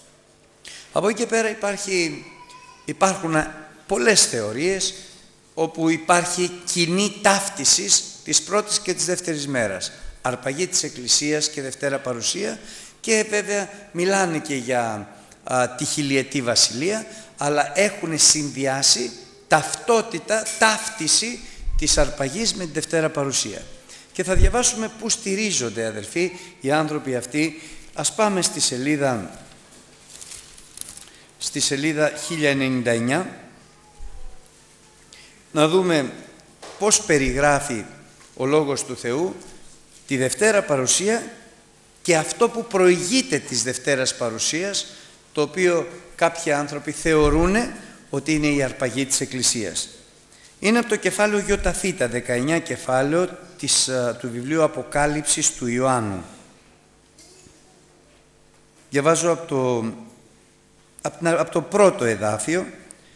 Speaker 1: Από εκεί και πέρα υπάρχει, υπάρχουν πολλές θεωρίες όπου υπάρχει κοινή ταύτιση της πρώτης και της δεύτερης μέρας. Αρπαγή της Εκκλησίας και Δευτέρα Παρουσία, και βέβαια μιλάνε και για α, τη χιλιετή βασιλεία, αλλά έχουν συνδυάσει ταυτότητα, ταύτιση της αρπαγής με τη Δευτέρα Παρουσία. Και θα διαβάσουμε πού στηρίζονται, αδερφοί, οι άνθρωποι αυτοί. Ας πάμε στη σελίδα, στη σελίδα χίλια ενενήντα εννιά, να δούμε πώς περιγράφει ο Λόγος του Θεού τη Δευτέρα Παρουσία και αυτό που προηγείται της Δευτέρας Παρουσίας, το οποίο κάποιοι άνθρωποι θεωρούν ότι είναι η αρπαγή της Εκκλησίας. Είναι από το κεφάλαιο Ιωταθήτα, δεκαεννιά κεφάλαιο της, του βιβλίου Αποκάλυψης του Ιωάννου. Διαβάζω από το, από, από το πρώτο εδάφιο.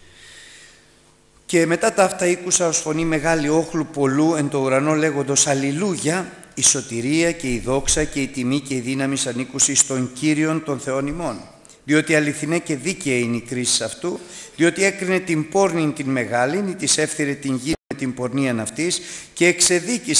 Speaker 1: «Και μετά τα αυτά ήκουσα ως φωνή μεγάλη όχλου πολλού εν το ουρανό λέγοντος Αλληλούια, η σωτηρία και η δόξα και η τιμή και η δύναμη ανήκουσι στον Κύριον των Θεών ημών. Διότι αληθινέ και δίκαια είναι η κρίση αυτού, διότι έκρινε την πόρνην την μεγάλην, της έφθειρε την γη με την πορνίαν αυτής, και εξεδίκησε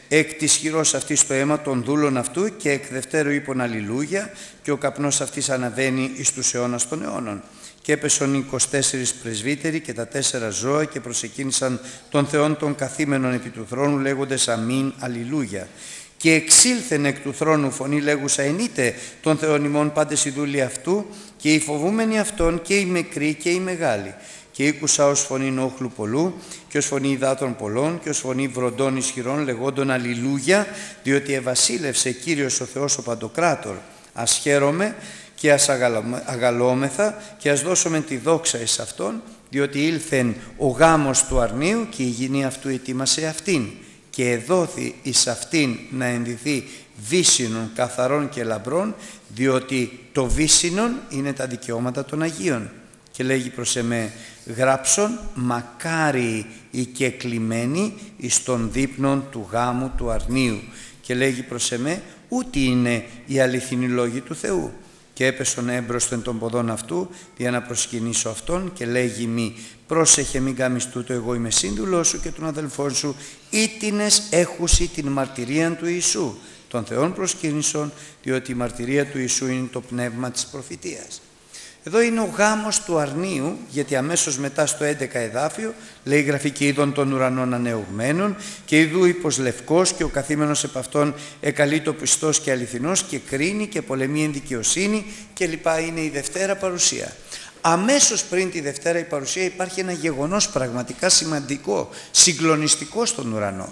Speaker 1: εκ της χειρός αυτής το αίμα των δούλων αυτού και εκ δευτέρου είπων αλληλούια και ο καπνός αυτής αναβαίνει εις τους αιώνας των αιώνων. Και έπεσαν οι είκοσι τέσσερις πρεσβύτεροι και τα τέσσερα ζώα και προσεκίνησαν τον Θεόν των καθήμενων επί του θρόνου λέγοντες αμήν αλληλούια. Και εξήλθεν εκ του θρόνου φωνή λέγουσα ενείτε των Θεών ημών πάντες οι δούλοι αυτού και οι φοβούμενοι αυτών και οι μικροί και οι μεγάλοι. Και ήκουσα ως φωνή όχλου πολλού και ως φωνή υδάτων πολλών και ως φωνή βροντών ισχυρών λεγόντων αλληλούια, διότι ευασίλευσε Κύριος ο Θεός ο Παντοκράτορ. Ας χαίρομαι και ας αγαλώμεθα και ας δώσουμε τη δόξα εις Αυτόν, διότι ήλθεν ο γάμος του αρνίου και η γυνή αυτού ετοίμασε αυτήν. Και εδόθη εις αυτήν να ενδυθεί βύσσινον καθαρών και λαμπρών, διότι το βύσσινον είναι τα δικαιώματα των Αγίων. Και λέγει προς εμέ, γράψον μακάριοι οι κεκλημένοι εις των δείπνων του γάμου του αρνίου. Και λέγει προς εμέ, ούτε είναι οι αληθινοί λόγοι του Θεού. Και έπεσον έμπροσθεν των ποδών αυτού, για να προσκυνήσω αυτόν, και λέγει μη, πρόσεχε μην κάμεις τούτο, εγώ είμαι σύντουλός σου και των αδελφών σου, ήτινες έχουσι την μαρτυρία του Ιησού. Των Θεών προσκύνησον, διότι η μαρτυρία του Ιησού είναι το πνεύμα της προφητείας. Εδώ είναι ο γάμος του αρνίου, γιατί αμέσως μετά στο έντεκα εδάφιο λέει γραφή και είδων των ουρανών ανεωγμένων και ειδού ύπος λευκός και ο καθήμενος επ' αυτόν εκαλείτο πιστός και αληθινός και κρίνει και πολεμεί εν δικαιοσύνη και λοιπά. Είναι η Δευτέρα παρουσία. Αμέσως πριν τη Δευτέρα η παρουσία υπάρχει ένα γεγονός πραγματικά σημαντικό, συγκλονιστικό στον ουρανό.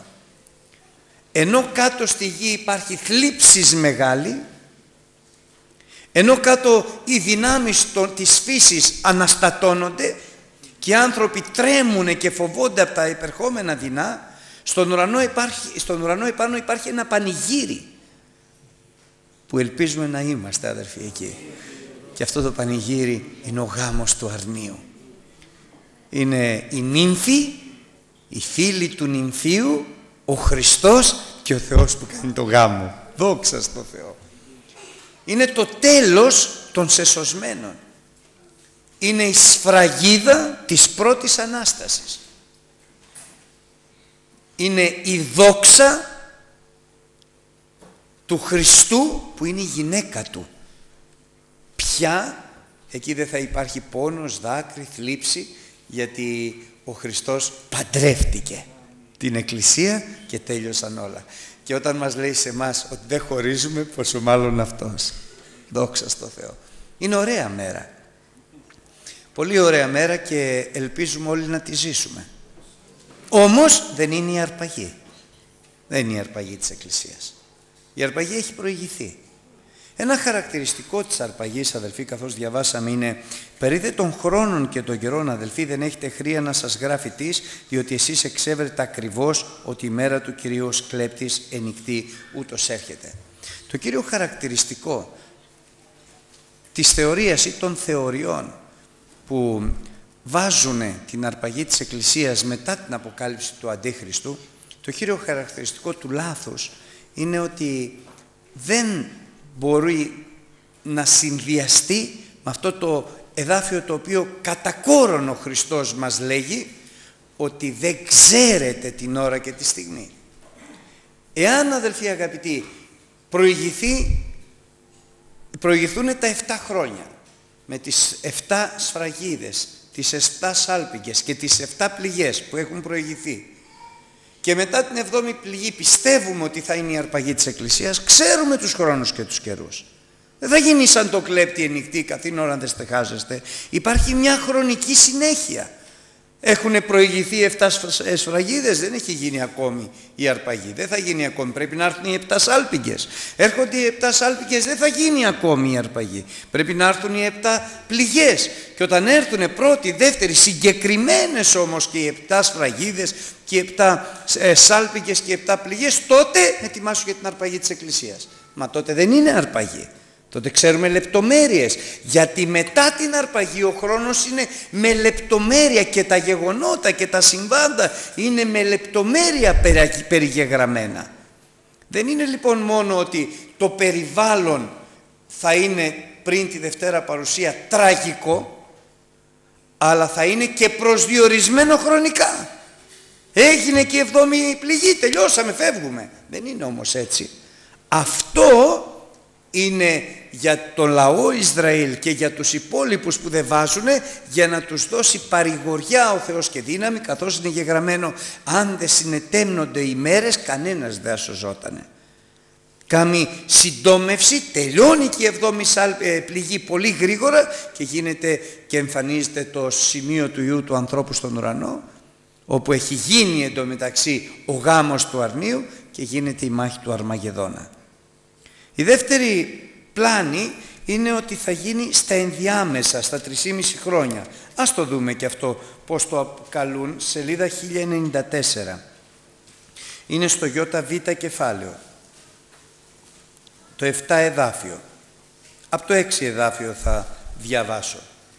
Speaker 1: Ενώ κάτω στη γη υπάρχει θλίψης μεγάλη, ενώ κάτω οι δυνάμεις της φύσης αναστατώνονται και οι άνθρωποι τρέμουν και φοβόνται από τα υπερχόμενα δεινά, στον ουρανό, υπάρχει, στον ουρανό επάνω υπάρχει ένα πανηγύρι που ελπίζουμε να είμαστε, αδερφοί, εκεί. Και αυτό το πανηγύρι είναι ο γάμος του αρνίου. Είναι η νύμφη, οι φίλοι του νυμφίου, ο Χριστός και ο Θεός που κάνει το γάμο. Δόξα στο Θεό. Είναι το τέλος των σεσωσμένων. Είναι η σφραγίδα της πρώτης Ανάστασης. Είναι η δόξα του Χριστού που είναι η γυναίκα του. Πια εκεί δεν θα υπάρχει πόνος, δάκρυ, θλίψη, γιατί ο Χριστός παντρεύτηκε την Εκκλησία και τέλειωσαν όλα. Και όταν μας λέει σε εμάς ότι δεν χωρίζουμε, πόσο μάλλον αυτός. Δόξα στο Θεό. Είναι ωραία μέρα. Πολύ ωραία μέρα και ελπίζουμε όλοι να τη ζήσουμε. Όμως δεν είναι η αρπαγή. Δεν είναι η αρπαγή της Εκκλησίας. Η αρπαγή έχει προηγηθεί. Ένα χαρακτηριστικό της αρπαγής, αδελφοί, καθώς διαβάσαμε, είναι «Περίδε των χρόνων και των καιρών, αδελφοί, δεν έχετε χρία να σας γράφει τις, διότι εσείς εξέβρετε ακριβώς ότι η μέρα του Κυρίου ως κλέπτης ενικτή ούτως έρχεται». Το κύριο χαρακτηριστικό της θεωρίας ή των θεωριών που βάζουν την αρπαγή της Εκκλησίας μετά την αποκάλυψη του Αντίχριστου, το κύριο χαρακτηριστικό του λάθους είναι ότι δεν μπορεί να συνδυαστεί με αυτό το εδάφιο το οποίο κατά κόρον ο Χριστός μας λέγει ότι δεν ξέρετε την ώρα και τη στιγμή. Εάν, αδελφοί αγαπητοί, προηγηθεί, προηγηθούν τα εφτά χρόνια με τις εφτά σφραγίδες, τις εφτά σάλπιγγες και τις εφτά πληγές που έχουν προηγηθεί, και μετά την εβδόμη πληγή πιστεύουμε ότι θα είναι η αρπαγή της Εκκλησίας, ξέρουμε τους χρόνους και τους καιρούς. Δεν θα γίνει σαν το κλέπτη ενικτή καθήν ώρα δεν στεχάζεστε. Υπάρχει μια χρονική συνέχεια. Έχουν προηγηθεί εφτά σφραγίδες, δεν έχει γίνει ακόμη η αρπαγή. Δεν θα γίνει ακόμη, πρέπει να έρθουν οι επτά σάλπιγγες. Έρχονται οι επτά σάλπιγγες, δεν θα γίνει ακόμη η αρπαγή. Πρέπει να έρθουν οι επτά πληγές. Και όταν έρθουν πρώτη, δεύτερη, συγκεκριμένες όμως και οι επτά σφραγίδες και οι επτά ε, σάλπιγγες και οι επτά πληγές, τότε ετοιμάσου για την αρπαγή της Εκκλησίας. Μα τότε δεν είναι αρπαγή. Τότε ξέρουμε λεπτομέρειες, γιατί μετά την αρπαγή ο χρόνος είναι με λεπτομέρεια και τα γεγονότα και τα συμβάντα είναι με λεπτομέρεια περιγεγραμμένα. Δεν είναι λοιπόν μόνο ότι το περιβάλλον θα είναι πριν τη Δευτέρα παρουσία τραγικό, αλλά θα είναι και προσδιορισμένο χρονικά. Έγινε και η εβδόμη πληγή, τελειώσαμε, φεύγουμε. Δεν είναι όμως έτσι. Αυτό είναι για το λαό Ισραήλ και για τους υπόλοιπους που δεν βάζουν, για να τους δώσει παρηγοριά ο Θεός και δύναμη, καθώς είναι γεγραμμένο, αν δεν συνετέμνονται οι μέρες κανένας δεν σωζότανε. Κάμει συντόμευση, τελειώνει και η εβδόμη πληγή πολύ γρήγορα και γίνεται και εμφανίζεται το σημείο του Υιού του ανθρώπου στον ουρανό, όπου έχει γίνει εντωμεταξύ ο γάμος του αρνίου και γίνεται η μάχη του Αρμαγεδόνα. Η δεύτερη πλάνη είναι ότι θα γίνει στα ενδιάμεσα, στα τρεισήμισι χρόνια. Ας το δούμε και αυτό πώς το αποκαλούν, σελίδα χίλια ενενήντα τέσσερα. Είναι στο ΙΒ κεφάλαιο, το επτά εδάφιο. Από το έξι εδάφιο θα διαβάσω.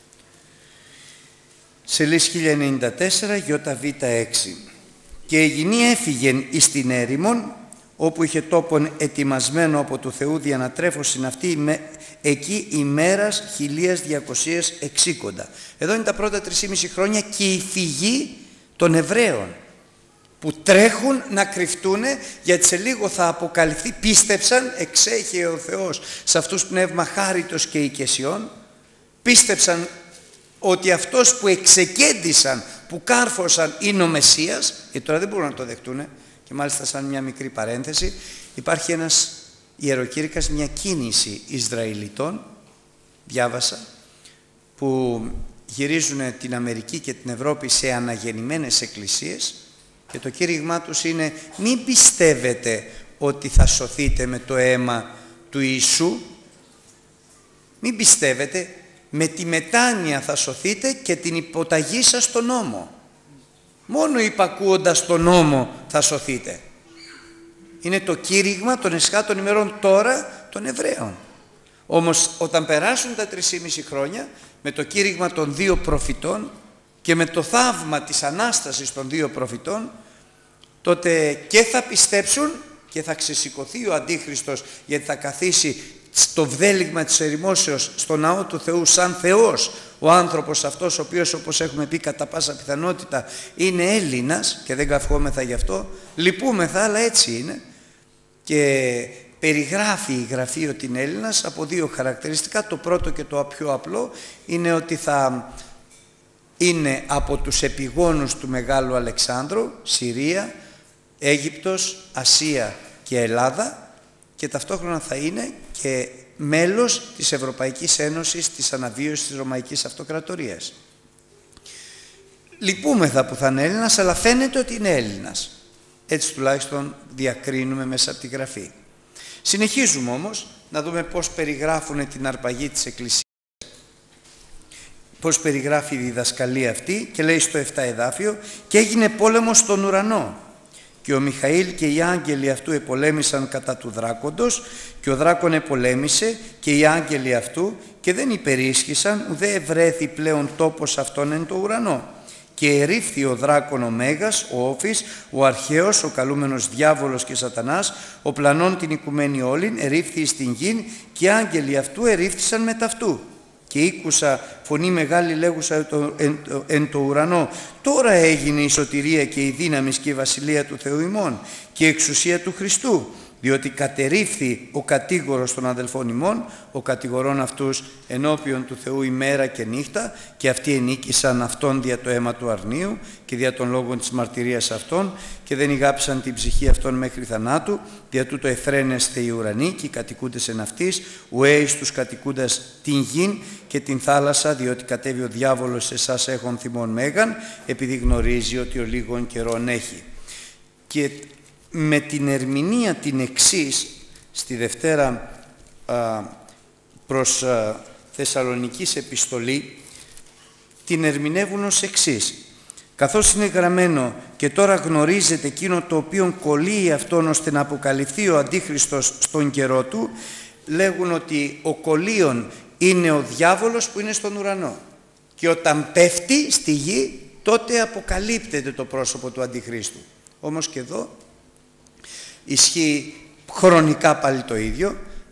Speaker 1: Σελίδα χίλια ενενήντα τέσσερα, ΙΒ έξι. «Και εγινή έφυγεν εις την έρημον, όπου είχε τόπον ετοιμασμένο από του Θεού διανατρέφωσιν αυτή εκεί ημέρας χιλίας διακοσίας εξήκοντα». Εδώ είναι τα πρώτα τρεισήμισι χρόνια και η φυγή των Εβραίων που τρέχουν να κρυφτούν, γιατί σε λίγο θα αποκαλυφθεί, πίστεψαν, εξέχει ο Θεός σε αυτούς πνεύμα χάριτος και οικεσιών, πίστεψαν ότι αυτός που εξεκέντησαν, που κάρφωσαν είναι ο Μεσσίας, και τώρα δεν μπορούν να το δεχτούν. Και μάλιστα σαν μια μικρή παρένθεση, υπάρχει ένας ιεροκήρυκας, μια κίνηση Ισραηλιτών, διάβασα, που γυρίζουν την Αμερική και την Ευρώπη σε αναγεννημένες εκκλησίες και το κήρυγμά τους είναι μην πιστεύετε ότι θα σωθείτε με το αίμα του Ιησού, μην πιστεύετε, με τη μετάνοια θα σωθείτε και την υποταγή σας στον νόμο. Μόνο υπακούοντας τον νόμο θα σωθείτε. Είναι το κήρυγμα των εσχάτων ημερών τώρα των Εβραίων. Όμως όταν περάσουν τα τρεισήμισι χρόνια, με το κήρυγμα των δύο προφητών και με το θαύμα της Ανάστασης των δύο προφητών, τότε και θα πιστέψουν και θα ξεσηκωθεί ο Αντίχριστος, γιατί θα καθίσει στο βδέλιγμα της ερημόσεως στο ναό του Θεού σαν Θεός, ο άνθρωπος αυτός ο οποίος, όπως έχουμε πει, κατά πάσα πιθανότητα είναι Έλληνας και δεν καυχόμεθα γι' αυτό, λυπούμεθα, αλλά έτσι είναι, και περιγράφει η Γραφή ότι είναι Έλληνας από δύο χαρακτηριστικά. Το πρώτο και το πιο απλό είναι ότι θα είναι από τους επιγόνους του Μεγάλου Αλεξάνδρου, Συρία, Αίγυπτος, Ασία και Ελλάδα, και ταυτόχρονα θα είναι και μέλος της Ευρωπαϊκής Ένωσης της αναβίωσης της Ρωμαϊκής Αυτοκρατορίας. Λυπούμεθα που θα είναι Έλληνας, αλλά φαίνεται ότι είναι Έλληνας. Έτσι τουλάχιστον διακρίνουμε μέσα από τη Γραφή. Συνεχίζουμε όμως να δούμε πώς περιγράφουν την αρπαγή της Εκκλησίας, πώς περιγράφει η διδασκαλία αυτή, και λέει στο επτά εδάφιο «Και έγινε πόλεμος στον ουρανό, και ο Μιχαήλ και οι άγγελοι αυτού επολέμησαν κατά του δράκοντος, και ο δράκον επολέμησε και οι άγγελοι αυτού, και δεν υπερίσχυσαν, ουδέ ευρέθη πλέον τόπος αυτόν εν το ουρανό. Και ερήφθη ο δράκον ο Μέγας, ο Όφης, ο αρχαίος, ο καλούμενος διάβολος και σατανάς, ο πλανών την οικουμένη όλην, ερήφθη εις την γην, και οι άγγελοι αυτού ερήφθησαν μετ' αυτού. Και ήκουσα φωνή μεγάλη λέγουσα εν, εν, εν το ουρανό, τώρα έγινε η σωτηρία και η δύναμη και η βασιλεία του Θεού ημών και η εξουσία του Χριστού, διότι κατερρίφθη ο κατήγορος των αδελφών ημών, ο κατηγορών αυτούς ενώπιον του Θεού ημέρα και νύχτα, και αυτοί ενίκησαν αυτόν δια το αίμα του αρνίου και δια των λόγων της μαρτυρίας αυτών, και δεν ηγάπησαν την ψυχή αυτών μέχρι θανάτου, δια τούτο εφραίνεστε οι ουρανοί και οι κατοικούντες εν αυτής, ουέ εις τους κατοικούντας την γην και την θάλασσα, διότι κατέβει ο διάβολος σε εσάς έχων θυμών μέγαν, επειδή γνωρίζει ότι ο λίγων καιρών έχει». Και με την ερμηνεία την εξής, στη Δευτέρα α, προς α, Θεσσαλονικής επιστολή, την ερμηνεύουν ως εξής. Καθώς είναι γραμμένο «Και τώρα γνωρίζετε εκείνο το οποίο κολλεί αυτόν ώστε να αποκαλυφθεί ο Αντίχριστος στον καιρό του», λέγουν ότι ο κολλίον είναι ο διάβολος που είναι στον ουρανό. Και όταν πέφτει στη γη, τότε αποκαλύπτεται το πρόσωπο του Αντιχρίστου. Όμως και εδώ ισχύει χρονικά πάλι το ίδιο,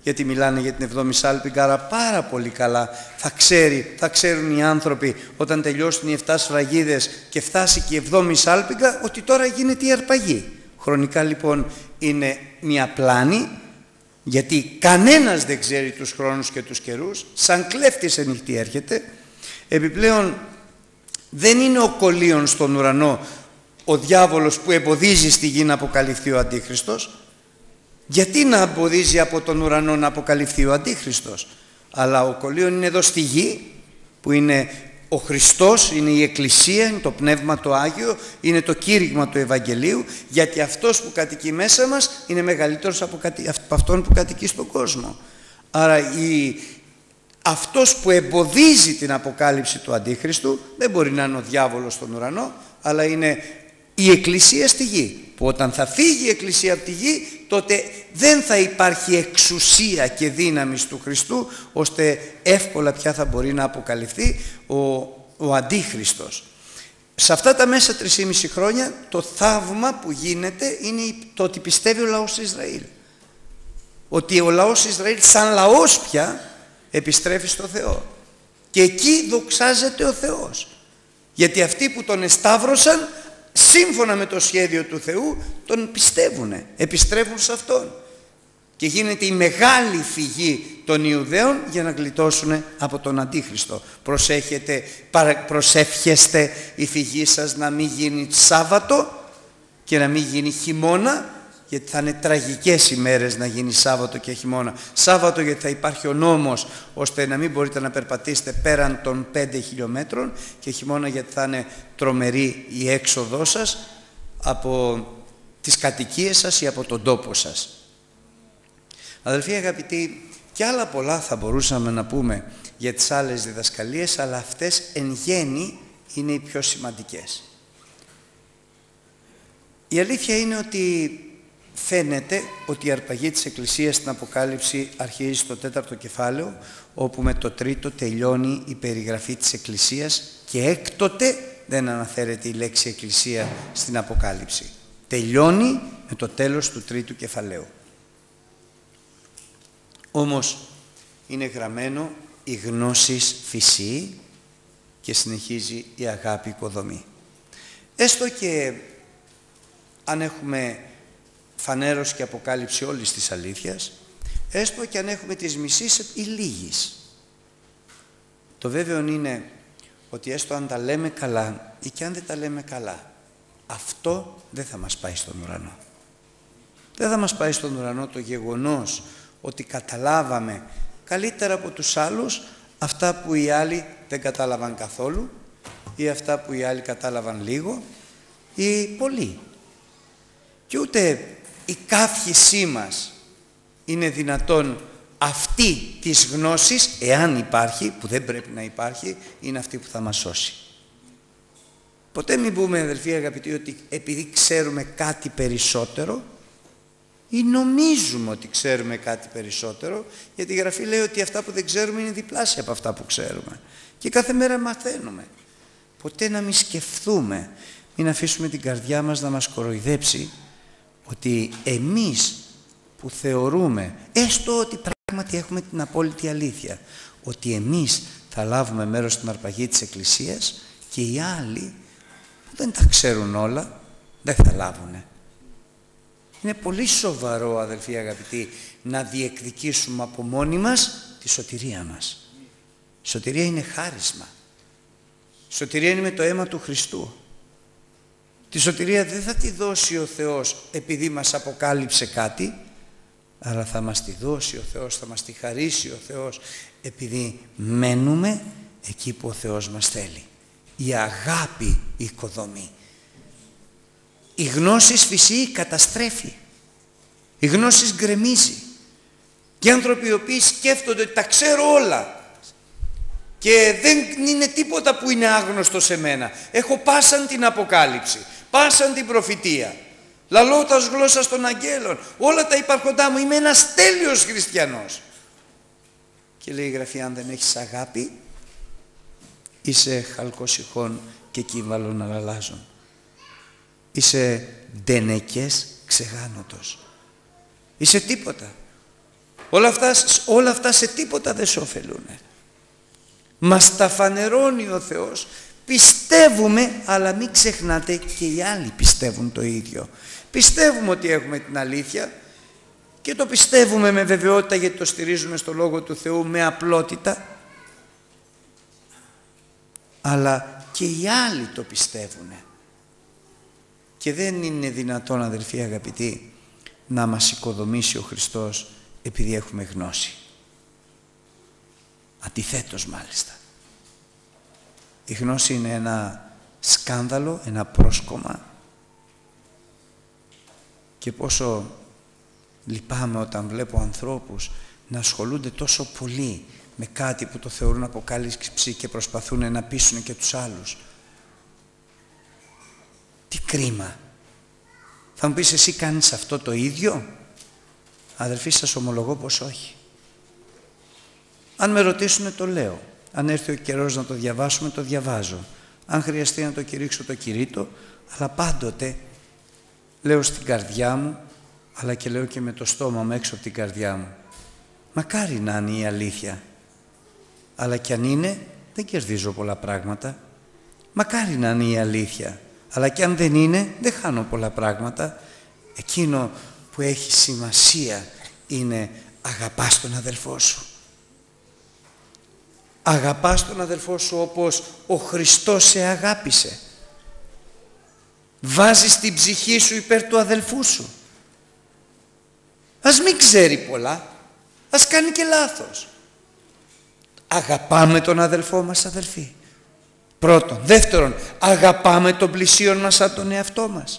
Speaker 1: γιατί μιλάνε για την εβδόμη σάλπιγγα, άρα πάρα πολύ καλά θα, ξέρει, θα ξέρουν οι άνθρωποι όταν τελειώσουν οι εφτά σφραγίδες και φτάσει και η εβδόμη σάλπιγγα ότι τώρα γίνεται η αρπαγή. Χρονικά λοιπόν είναι μια πλάνη, γιατί κανένας δεν ξέρει τους χρόνους και τους καιρούς, σαν κλέφτης σε νυχτή έρχεται. Επιπλέον δεν είναι ο κολλίον στον ουρανό ο διάβολος που εμποδίζει στη γη να αποκαλυφθεί ο Αντίχριστος. Γιατί να εμποδίζει από τον ουρανό να αποκαλυφθεί ο Αντίχριστος? Αλλά ο κολλίον είναι εδώ στη γη, που είναι ο Χριστός, είναι η Εκκλησία, είναι το Πνεύμα το Άγιο, είναι το κήρυγμα του Ευαγγελίου, γιατί αυτός που κατοικεί μέσα μας είναι μεγαλύτερος από, κατη... από αυτόν που κατοικεί στον κόσμο. Άρα η... αυτός που εμποδίζει την αποκάλυψη του Αντίχριστου δεν μπορεί να είναι ο διάβολος στον ουρανό, αλλά είναι η Εκκλησία στη γη, που όταν θα φύγει η Εκκλησία από τη γη, τότε δεν θα υπάρχει εξουσία και δύναμη του Χριστού, ώστε εύκολα πια θα μπορεί να αποκαλυφθεί ο, ο Αντίχριστος. Σε αυτά τα μέσα τρεισήμιση χρόνια το θαύμα που γίνεται είναι το ότι πιστεύει ο λαός Ισραήλ. Ότι ο λαός Ισραήλ σαν λαός πια επιστρέφει στο Θεό. Και εκεί δοξάζεται ο Θεός. Γιατί αυτοί που τον εσταύρωσαν, σύμφωνα με το σχέδιο του Θεού, τον πιστεύουνε, επιστρέφουν σε Αυτόν. Και γίνεται η μεγάλη φυγή των Ιουδαίων για να γλιτώσουν από τον Αντίχριστο. Προσέχετε, προσεύχεστε η φυγή σας να μην γίνει Σάββατο και να μην γίνει χειμώνα, γιατί θα είναι τραγικές ημέρες να γίνει Σάββατο και χειμώνα. Σάββατο γιατί θα υπάρχει ο νόμος ώστε να μην μπορείτε να περπατήσετε πέραν των πέντε χιλιόμετρων, και χειμώνα γιατί θα είναι τρομερή η έξοδό σας από τις κατοικίες σας ή από τον τόπο σας. Αδελφοί αγαπητοί, και άλλα πολλά θα μπορούσαμε να πούμε για τις άλλες διδασκαλίες, αλλά αυτές εν γέννη είναι οι πιο σημαντικές. Η αλήθεια είναι ότι φαίνεται ότι η αρπαγή της Εκκλησίας στην Αποκάλυψη αρχίζει στο τέταρτο κεφάλαιο, όπου με το τρίτο τελειώνει η περιγραφή της Εκκλησίας και έκτοτε δεν αναφέρεται η λέξη Εκκλησία στην Αποκάλυψη. Τελειώνει με το τέλος του τρίτου κεφαλαίου. Όμως είναι γραμμένο η γνώσης φυσή και συνεχίζει η αγάπη οικοδομή. Έστω και αν έχουμε φανέρωση και αποκάλυψη όλης της αλήθειας, έστω και αν έχουμε τις μισής ή λίγης, το βέβαιο είναι ότι έστω αν τα λέμε καλά ή και αν δεν τα λέμε καλά, αυτό δεν θα μας πάει στον ουρανό. Δεν θα μας πάει στον ουρανό το γεγονός ότι καταλάβαμε καλύτερα από τους άλλους αυτά που οι άλλοι δεν κατάλαβαν καθόλου, ή αυτά που οι άλλοι κατάλαβαν λίγο ή πολύ. Και ούτε η καύχησή μας είναι δυνατόν αυτή της γνώσης, εάν υπάρχει, που δεν πρέπει να υπάρχει, είναι αυτή που θα μας σώσει. Ποτέ μην πούμε, αδελφοί αγαπητοί, ότι επειδή ξέρουμε κάτι περισσότερο ή νομίζουμε ότι ξέρουμε κάτι περισσότερο, γιατί η Γραφή λέει ότι αυτά που δεν ξέρουμε είναι διπλάσια από αυτά που ξέρουμε. Και κάθε μέρα μαθαίνουμε. Ποτέ να μην σκεφτούμε, μην αφήσουμε την καρδιά μας να μας κοροϊδέψει, ότι εμείς που θεωρούμε, έστω ότι πράγματι έχουμε την απόλυτη αλήθεια, ότι εμείς θα λάβουμε μέρος στην αρπαγή της Εκκλησίας και οι άλλοι που δεν τα ξέρουν όλα δεν θα λάβουνε. Είναι πολύ σοβαρό, αδελφοί αγαπητοί, να διεκδικήσουμε από μόνοι μας τη σωτηρία μας. Η σωτηρία είναι χάρισμα. Η σωτηρία είναι με το αίμα του Χριστού. Τη σωτηρία δεν θα τη δώσει ο Θεός επειδή μας αποκάλυψε κάτι, αλλά θα μας τη δώσει ο Θεός, θα μας τη χαρίσει ο Θεός επειδή μένουμε εκεί που ο Θεός μας θέλει. Η αγάπη οικοδομεί. Η γνώση φυσική καταστρέφει. Η γνώση γκρεμίζει. Και άνθρωποι οι οποίοι σκέφτονται ότι τα ξέρω όλα και δεν είναι τίποτα που είναι άγνωστο σε μένα. Έχω πάσαν την αποκάλυψη, πάσαν την προφητεία. Λαλώ τας γλώσσας των αγγέλων. Όλα τα υπάρχοντά μου. Είμαι ένας τέλειος χριστιανός. Και λέει η Γραφή, αν δεν έχεις αγάπη, είσαι χαλκός ηχών και κύμβαλων αλαλάζων. Είσαι ντενεκές ξεγάνωτος. Είσαι τίποτα. Όλα αυτά, όλα αυτά σε τίποτα δεν σε ωφελούν. Μας τα φανερώνει ο Θεός. Πιστεύουμε, αλλά μην ξεχνάτε και οι άλλοι πιστεύουν το ίδιο. Πιστεύουμε ότι έχουμε την αλήθεια και το πιστεύουμε με βεβαιότητα, γιατί το στηρίζουμε στο Λόγο του Θεού με απλότητα. Αλλά και οι άλλοι το πιστεύουν. Και δεν είναι δυνατόν, αδελφοί αγαπητοί, να μας οικοδομήσει ο Χριστός επειδή έχουμε γνώση. Αντιθέτως μάλιστα. Η γνώση είναι ένα σκάνδαλο, ένα πρόσκομα. Και πόσο λυπάμαι όταν βλέπω ανθρώπους να ασχολούνται τόσο πολύ με κάτι που το θεωρούν αποκάλυψη και προσπαθούν να πείσουν και τους άλλους. Τι κρίμα. Θα μου πεις, εσύ κάνεις αυτό το ίδιο? Αδελφοί, σας ομολογώ πως όχι. Αν με ρωτήσουν, το λέω. Αν έρθει ο καιρός να το διαβάσουμε, το διαβάζω. Αν χρειαστεί να το κηρύξω, το κηρύττω. Αλλά πάντοτε λέω στην καρδιά μου, αλλά και λέω και με το στόμα μου έξω από την καρδιά μου. Μακάρι να είναι η αλήθεια. Αλλά κι αν είναι, δεν κερδίζω πολλά πράγματα. Μακάρι να είναι η αλήθεια. Αλλά κι αν δεν είναι, δεν χάνω πολλά πράγματα. Εκείνο που έχει σημασία είναι αγαπάς τον αδελφό σου. Αγαπάς τον αδελφό σου όπως ο Χριστός σε αγάπησε. Βάζεις την ψυχή σου υπέρ του αδελφού σου. Ας μην ξέρει πολλά, ας κάνει και λάθος. Αγαπάμε τον αδελφό μας, αδελφοί. Πρώτον. Δεύτερον, αγαπάμε τον πλησίον μας σαν τον εαυτό μας.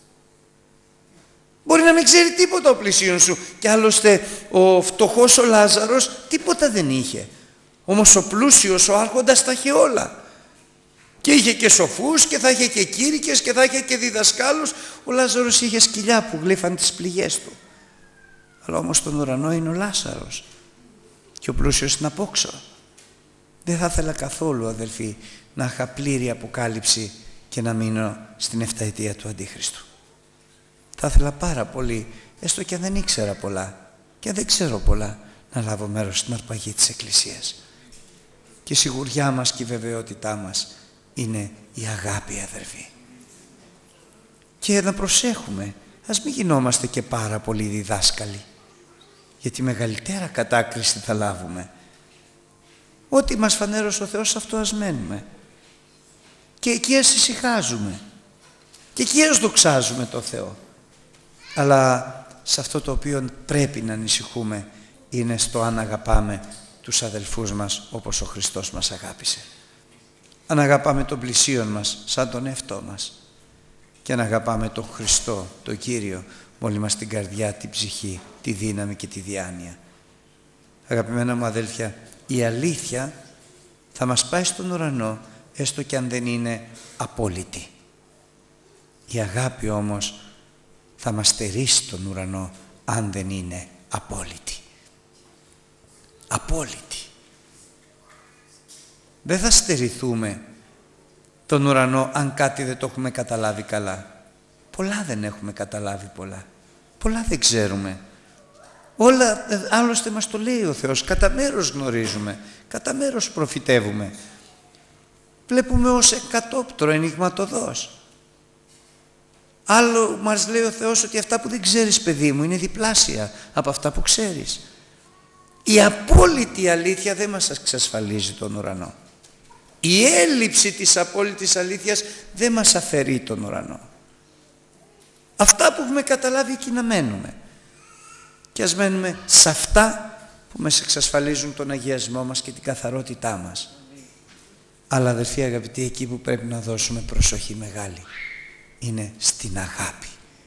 Speaker 1: Μπορεί να μην ξέρει τίποτα ο πλησίον σου. Και άλλωστε ο φτωχός ο Λάζαρος τίποτα δεν είχε. Όμως ο πλούσιος ο άρχοντας τα είχε όλα. Και είχε και σοφούς και θα είχε και κήρυκες και θα είχε και διδασκάλους. Ο Λάζαρος είχε σκυλιά που γλύφαν τις πληγές του. Αλλά όμως στον ουρανό είναι ο Λάζαρος και ο πλούσιος στην απόξω. Δεν θα ήθελα καθόλου, αδελφοί, να είχα πλήρη αποκάλυψη και να μείνω στην εφταετία του Αντίχριστου. Θα ήθελα πάρα πολύ, έστω και αν δεν ήξερα πολλά και αν δεν ξέρω πολλά, να λάβω μέρος στην αρπαγή της Εκκλησίας. Και η σιγουριά μας και η βεβαιότητά μας είναι η αγάπη, αδελφοί. Και να προσέχουμε, ας μην γινόμαστε και πάρα πολύ διδάσκαλοι, γιατί μεγαλύτερα κατάκριση θα λάβουμε. Ό,τι μας φανέρωσε ο Θεός, αυτό ας μένουμε. Και εκεί ας ησυχάζουμε. Και εκεί ας δοξάζουμε το Θεό. Αλλά σε αυτό το οποίο πρέπει να ανησυχούμε είναι στο αν αγαπάμε τους αδελφούς μας όπως ο Χριστός μας αγάπησε. Αν αγαπάμε τον πλησίον μας σαν τον εαυτό μας. Και αν αγαπάμε τον Χριστό, τον Κύριο, με όλη μας την καρδιά, την ψυχή, τη δύναμη και τη διάνοια. Αγαπημένα μου αδέλφια, η αλήθεια θα μας πάει στον ουρανό, έστω και αν δεν είναι απόλυτη. Η αγάπη όμως θα μας στερήσει στον ουρανό, αν δεν είναι απόλυτη. Απόλυτη. Δεν θα στερηθούμε τον ουρανό αν κάτι δεν το έχουμε καταλάβει καλά. Πολλά δεν έχουμε καταλάβει πολλά. Πολλά δεν ξέρουμε. Όλα, άλλωστε μας το λέει ο Θεός, κατά μέρος γνωρίζουμε, κατά μέρος προφητεύουμε. Βλέπουμε ως εκατόπτρο ενιγματωδώς. Άλλο μας λέει ο Θεός ότι αυτά που δεν ξέρεις, παιδί μου, είναι διπλάσια από αυτά που ξέρεις. Η απόλυτη αλήθεια δεν μας εξασφαλίζει τον ουρανό. Η έλλειψη της απόλυτης αλήθειας δεν μας αφαιρεί τον ουρανό. Αυτά που έχουμε καταλάβει, εκεί να μένουμε. Και ας μένουμε σε αυτά που μας εξασφαλίζουν τον αγιασμό μας και την καθαρότητά μας. Αλλά αδελφοί αγαπητοί, εκεί που πρέπει να δώσουμε προσοχή μεγάλη είναι στην αγάπη.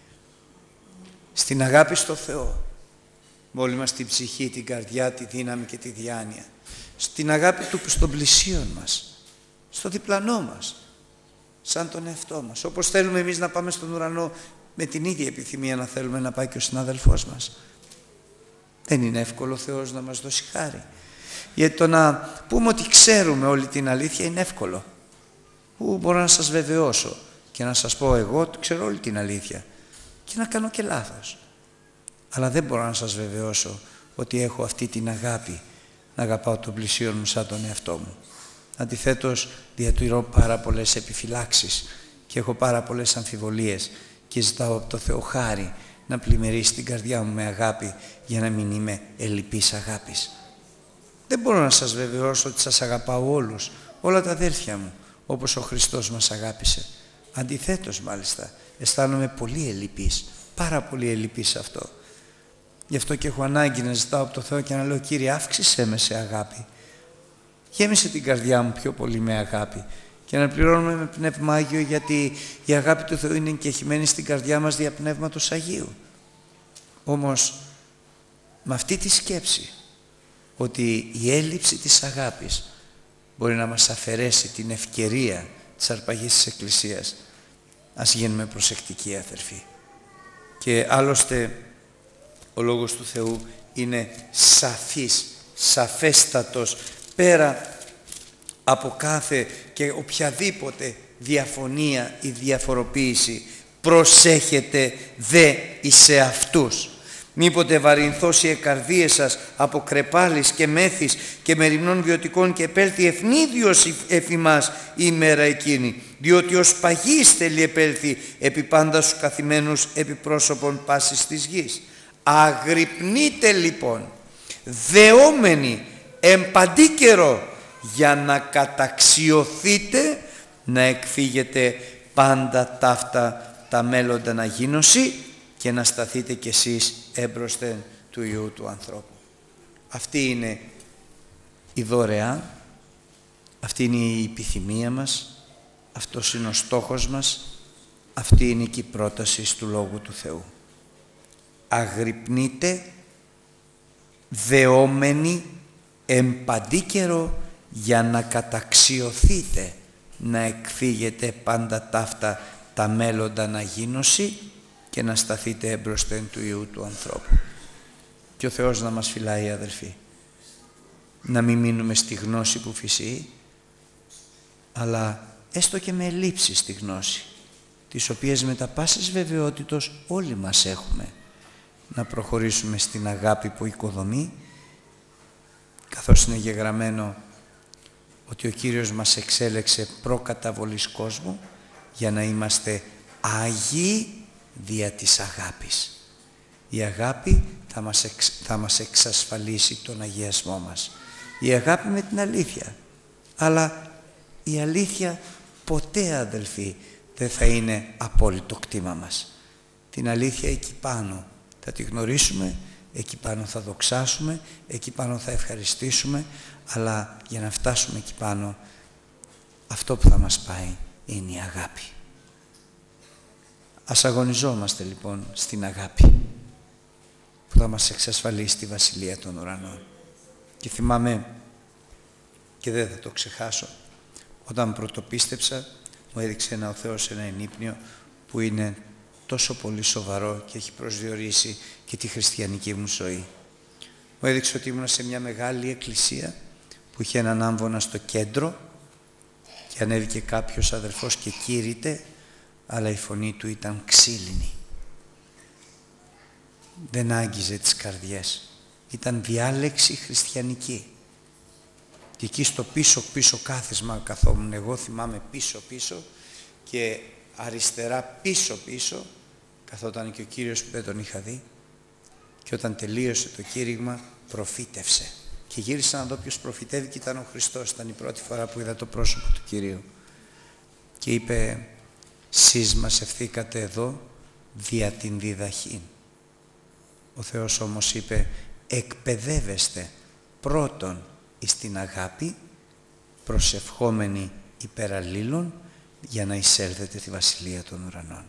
Speaker 1: Στην αγάπη στο Θεό. Με όλη μας την ψυχή, την καρδιά, τη δύναμη και τη διάνοια. Στην αγάπη του στον πλησίον μας, στο διπλανό μας, σαν τον εαυτό μας. Όπως θέλουμε εμείς να πάμε στον ουρανό, με την ίδια επιθυμία να θέλουμε να πάει και ο συνάδελφός μας. Δεν είναι εύκολο ο Θεός να μας δώσει χάρη. Γιατί το να πούμε ότι ξέρουμε όλη την αλήθεια είναι εύκολο. Που μπορώ να σας βεβαιώσω και να σας πω εγώ ότι ξέρω όλη την αλήθεια και να κάνω και λάθος. Αλλά δεν μπορώ να σας βεβαιώσω ότι έχω αυτή την αγάπη, να αγαπάω τον πλησίον μου σαν τον εαυτό μου. Αντιθέτως, διατηρώ πάρα πολλές επιφυλάξεις και έχω πάρα πολλές αμφιβολίες και ζητάω από το Θεό χάρη να πλημμυρίσει την καρδιά μου με αγάπη για να μην είμαι ελλειπής αγάπης. Δεν μπορώ να σας βεβαιώσω ότι σας αγαπάω όλους, όλα τα αδέρφια μου, όπως ο Χριστός μας αγάπησε. Αντιθέτως μάλιστα, αισθάνομαι πολύ ελλειπής, πάρα πολύ ελλειπής σε αυτό. Γι' αυτό και έχω ανάγκη να ζητάω από το Θεό και να λέω: Κύριε, αύξησέ με σε αγάπη. Γέμισε την καρδιά μου πιο πολύ με αγάπη και να πληρώνουμε με Πνεύμα Άγιο, γιατί η αγάπη του Θεού είναι εγκεχημένη στην καρδιά μας δια Πνεύματος Αγίου. Όμως με αυτή τη σκέψη ότι η έλλειψη της αγάπης μπορεί να μας αφαιρέσει την ευκαιρία της αρπαγής της Εκκλησίας, ας γίνουμε προσεκτικοί αδερφοί. Και άλλωστε ο Λόγος του Θεού είναι σαφής, σαφέστατος, πέρα από κάθε και οποιαδήποτε διαφωνία ή διαφοροποίηση. Προσέχετε δε εις εαυτούς. Μήποτε βαρυνθώσει οι καρδίες σας από κρεπάλης και μέθης και μεριμνών βιωτικών και επέλθει ευνίδιος εφ' ημάς η ημέρα εκείνη, διότι ως παγής θέλει επέλθει επί πάντα στους καθημένους επί πρόσωπον πάσης της γης. Αγρυπνείτε λοιπόν, δεόμενοι εμπαντή καιρό, για να καταξιωθείτε, να εκφύγετε πάντα ταύτα τα μέλλοντα αναγίνωση και να σταθείτε κι εσείς έμπροσθεν του Υιού του ανθρώπου. Αυτή είναι η δωρεά, αυτή είναι η επιθυμία μας, αυτός είναι ο στόχος μας, αυτή είναι και η πρόταση του Λόγου του Θεού. Αγρυπνείτε, δεόμενοι εμπαντή καιρό, για να καταξιωθείτε, να εκφύγετε πάντα ταύτα τα μέλλοντα αναγίνωση και να σταθείτε έμπροσθεν του Υιού του ανθρώπου. Και ο Θεός να μας φυλάει, αδελφοί, να μην μείνουμε στη γνώση που φυσεί, αλλά έστω και με ελλείψεις στη γνώση, τις οποίες με τα πάσης βεβαιότητος όλοι μας έχουμε, να προχωρήσουμε στην αγάπη που οικοδομεί, καθώς είναι γεγραμμένο ότι ο Κύριος μας εξέλεξε προκαταβολής κόσμου για να είμαστε Άγιοι δια της αγάπης. Η αγάπη θα μας, εξ, θα μας εξασφαλίσει τον αγιασμό μας. Η αγάπη με την αλήθεια. Αλλά η αλήθεια ποτέ, αδελφοί, δεν θα είναι απόλυτο κτήμα μας. Την αλήθεια εκεί πάνω θα τη γνωρίσουμε, εκεί πάνω θα δοξάσουμε, εκεί πάνω θα ευχαριστήσουμε, αλλά για να φτάσουμε εκεί πάνω, αυτό που θα μας πάει είναι η αγάπη. Ας αγωνιζόμαστε λοιπόν στην αγάπη που θα μας εξασφαλίσει τη Βασιλεία των Ουρανών. Και θυμάμαι, και δεν θα το ξεχάσω, όταν πρωτοπίστεψα μου έδειξε ένα ο Θεός ένα ενύπνιο που είναι τόσο πολύ σοβαρό και έχει προσδιορίσει και τη χριστιανική μου ζωή. Μου έδειξε ότι ήμουν σε μια μεγάλη εκκλησία που είχε έναν άμβονα στο κέντρο και ανέβηκε κάποιος αδερφός και κήρυτε, αλλά η φωνή του ήταν ξύλινη. Δεν άγγιζε τις καρδιές. Ήταν διάλεξη χριστιανική. Και εκεί στο πίσω πίσω κάθισμα καθόμουν. Εγώ θυμάμαι πίσω πίσω και αριστερά πίσω πίσω καθόταν και ο Κύριος που δεν τον είχα δει. Και όταν τελείωσε το κήρυγμα προφήτευσε. Και γύρισα να δω ποιος προφητεύει και ήταν ο Χριστός. Ήταν η πρώτη φορά που είδα το πρόσωπο του Κυρίου. Και είπε, «Σεις μας ευθήκατε εδώ δια την διδαχήν». Ο Θεός όμως είπε, «Εκπαιδεύεστε πρώτον εις την αγάπη, προσευχόμενοι υπέρ αλλήλων, για να εισέλθετε τη Βασιλεία των Ουρανών».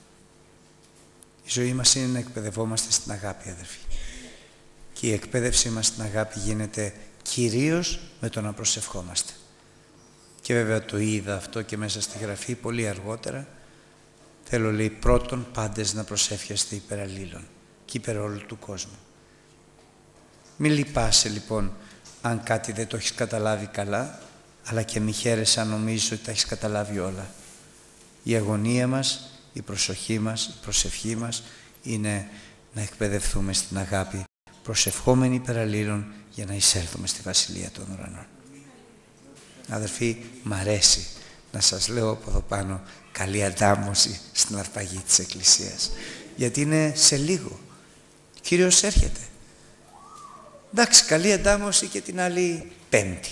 Speaker 1: Η ζωή μας είναι να εκπαιδευόμαστε στην αγάπη, αδερφοί. Και η εκπαίδευσή μας στην αγάπη γίνεται κυρίως με το να προσευχόμαστε. Και βέβαια το είδα αυτό και μέσα στη Γραφή πολύ αργότερα. Θέλω, λέει, πρώτον πάντες να προσεύχεστε υπέρ αλλήλων και υπέρ όλου του κόσμου. Μη λυπάσαι λοιπόν αν κάτι δεν το έχεις καταλάβει καλά, αλλά και μη χαίρεσαι αν νομίζεις ότι τα έχεις καταλάβει όλα. Η αγωνία μας, η προσοχή μας, η προσευχή μας είναι να εκπαιδευτούμε στην αγάπη προσευχόμενοι υπεραλλήλων για να εισέλθουμε στη Βασιλεία των Ουρανών. Αδερφοί, μ' αρέσει να σας λέω από εδώ πάνω καλή αντάμωση στην αρπαγή της Εκκλησίας, γιατί είναι σε λίγο. Ο Κύριος έρχεται. Εντάξει, καλή αντάμωση και την άλλη Πέμπτη.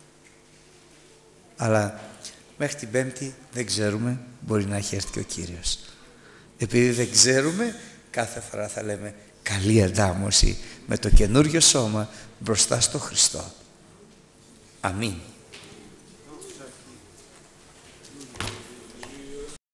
Speaker 1: Αλλά μέχρι την Πέμπτη δεν ξέρουμε, μπορεί να έχει έρθει και ο Κύριος. Επειδή δεν ξέρουμε, κάθε φορά θα λέμε καλή αντάμωση με το καινούριο σώμα μπροστά στο Χριστό. Αμήν.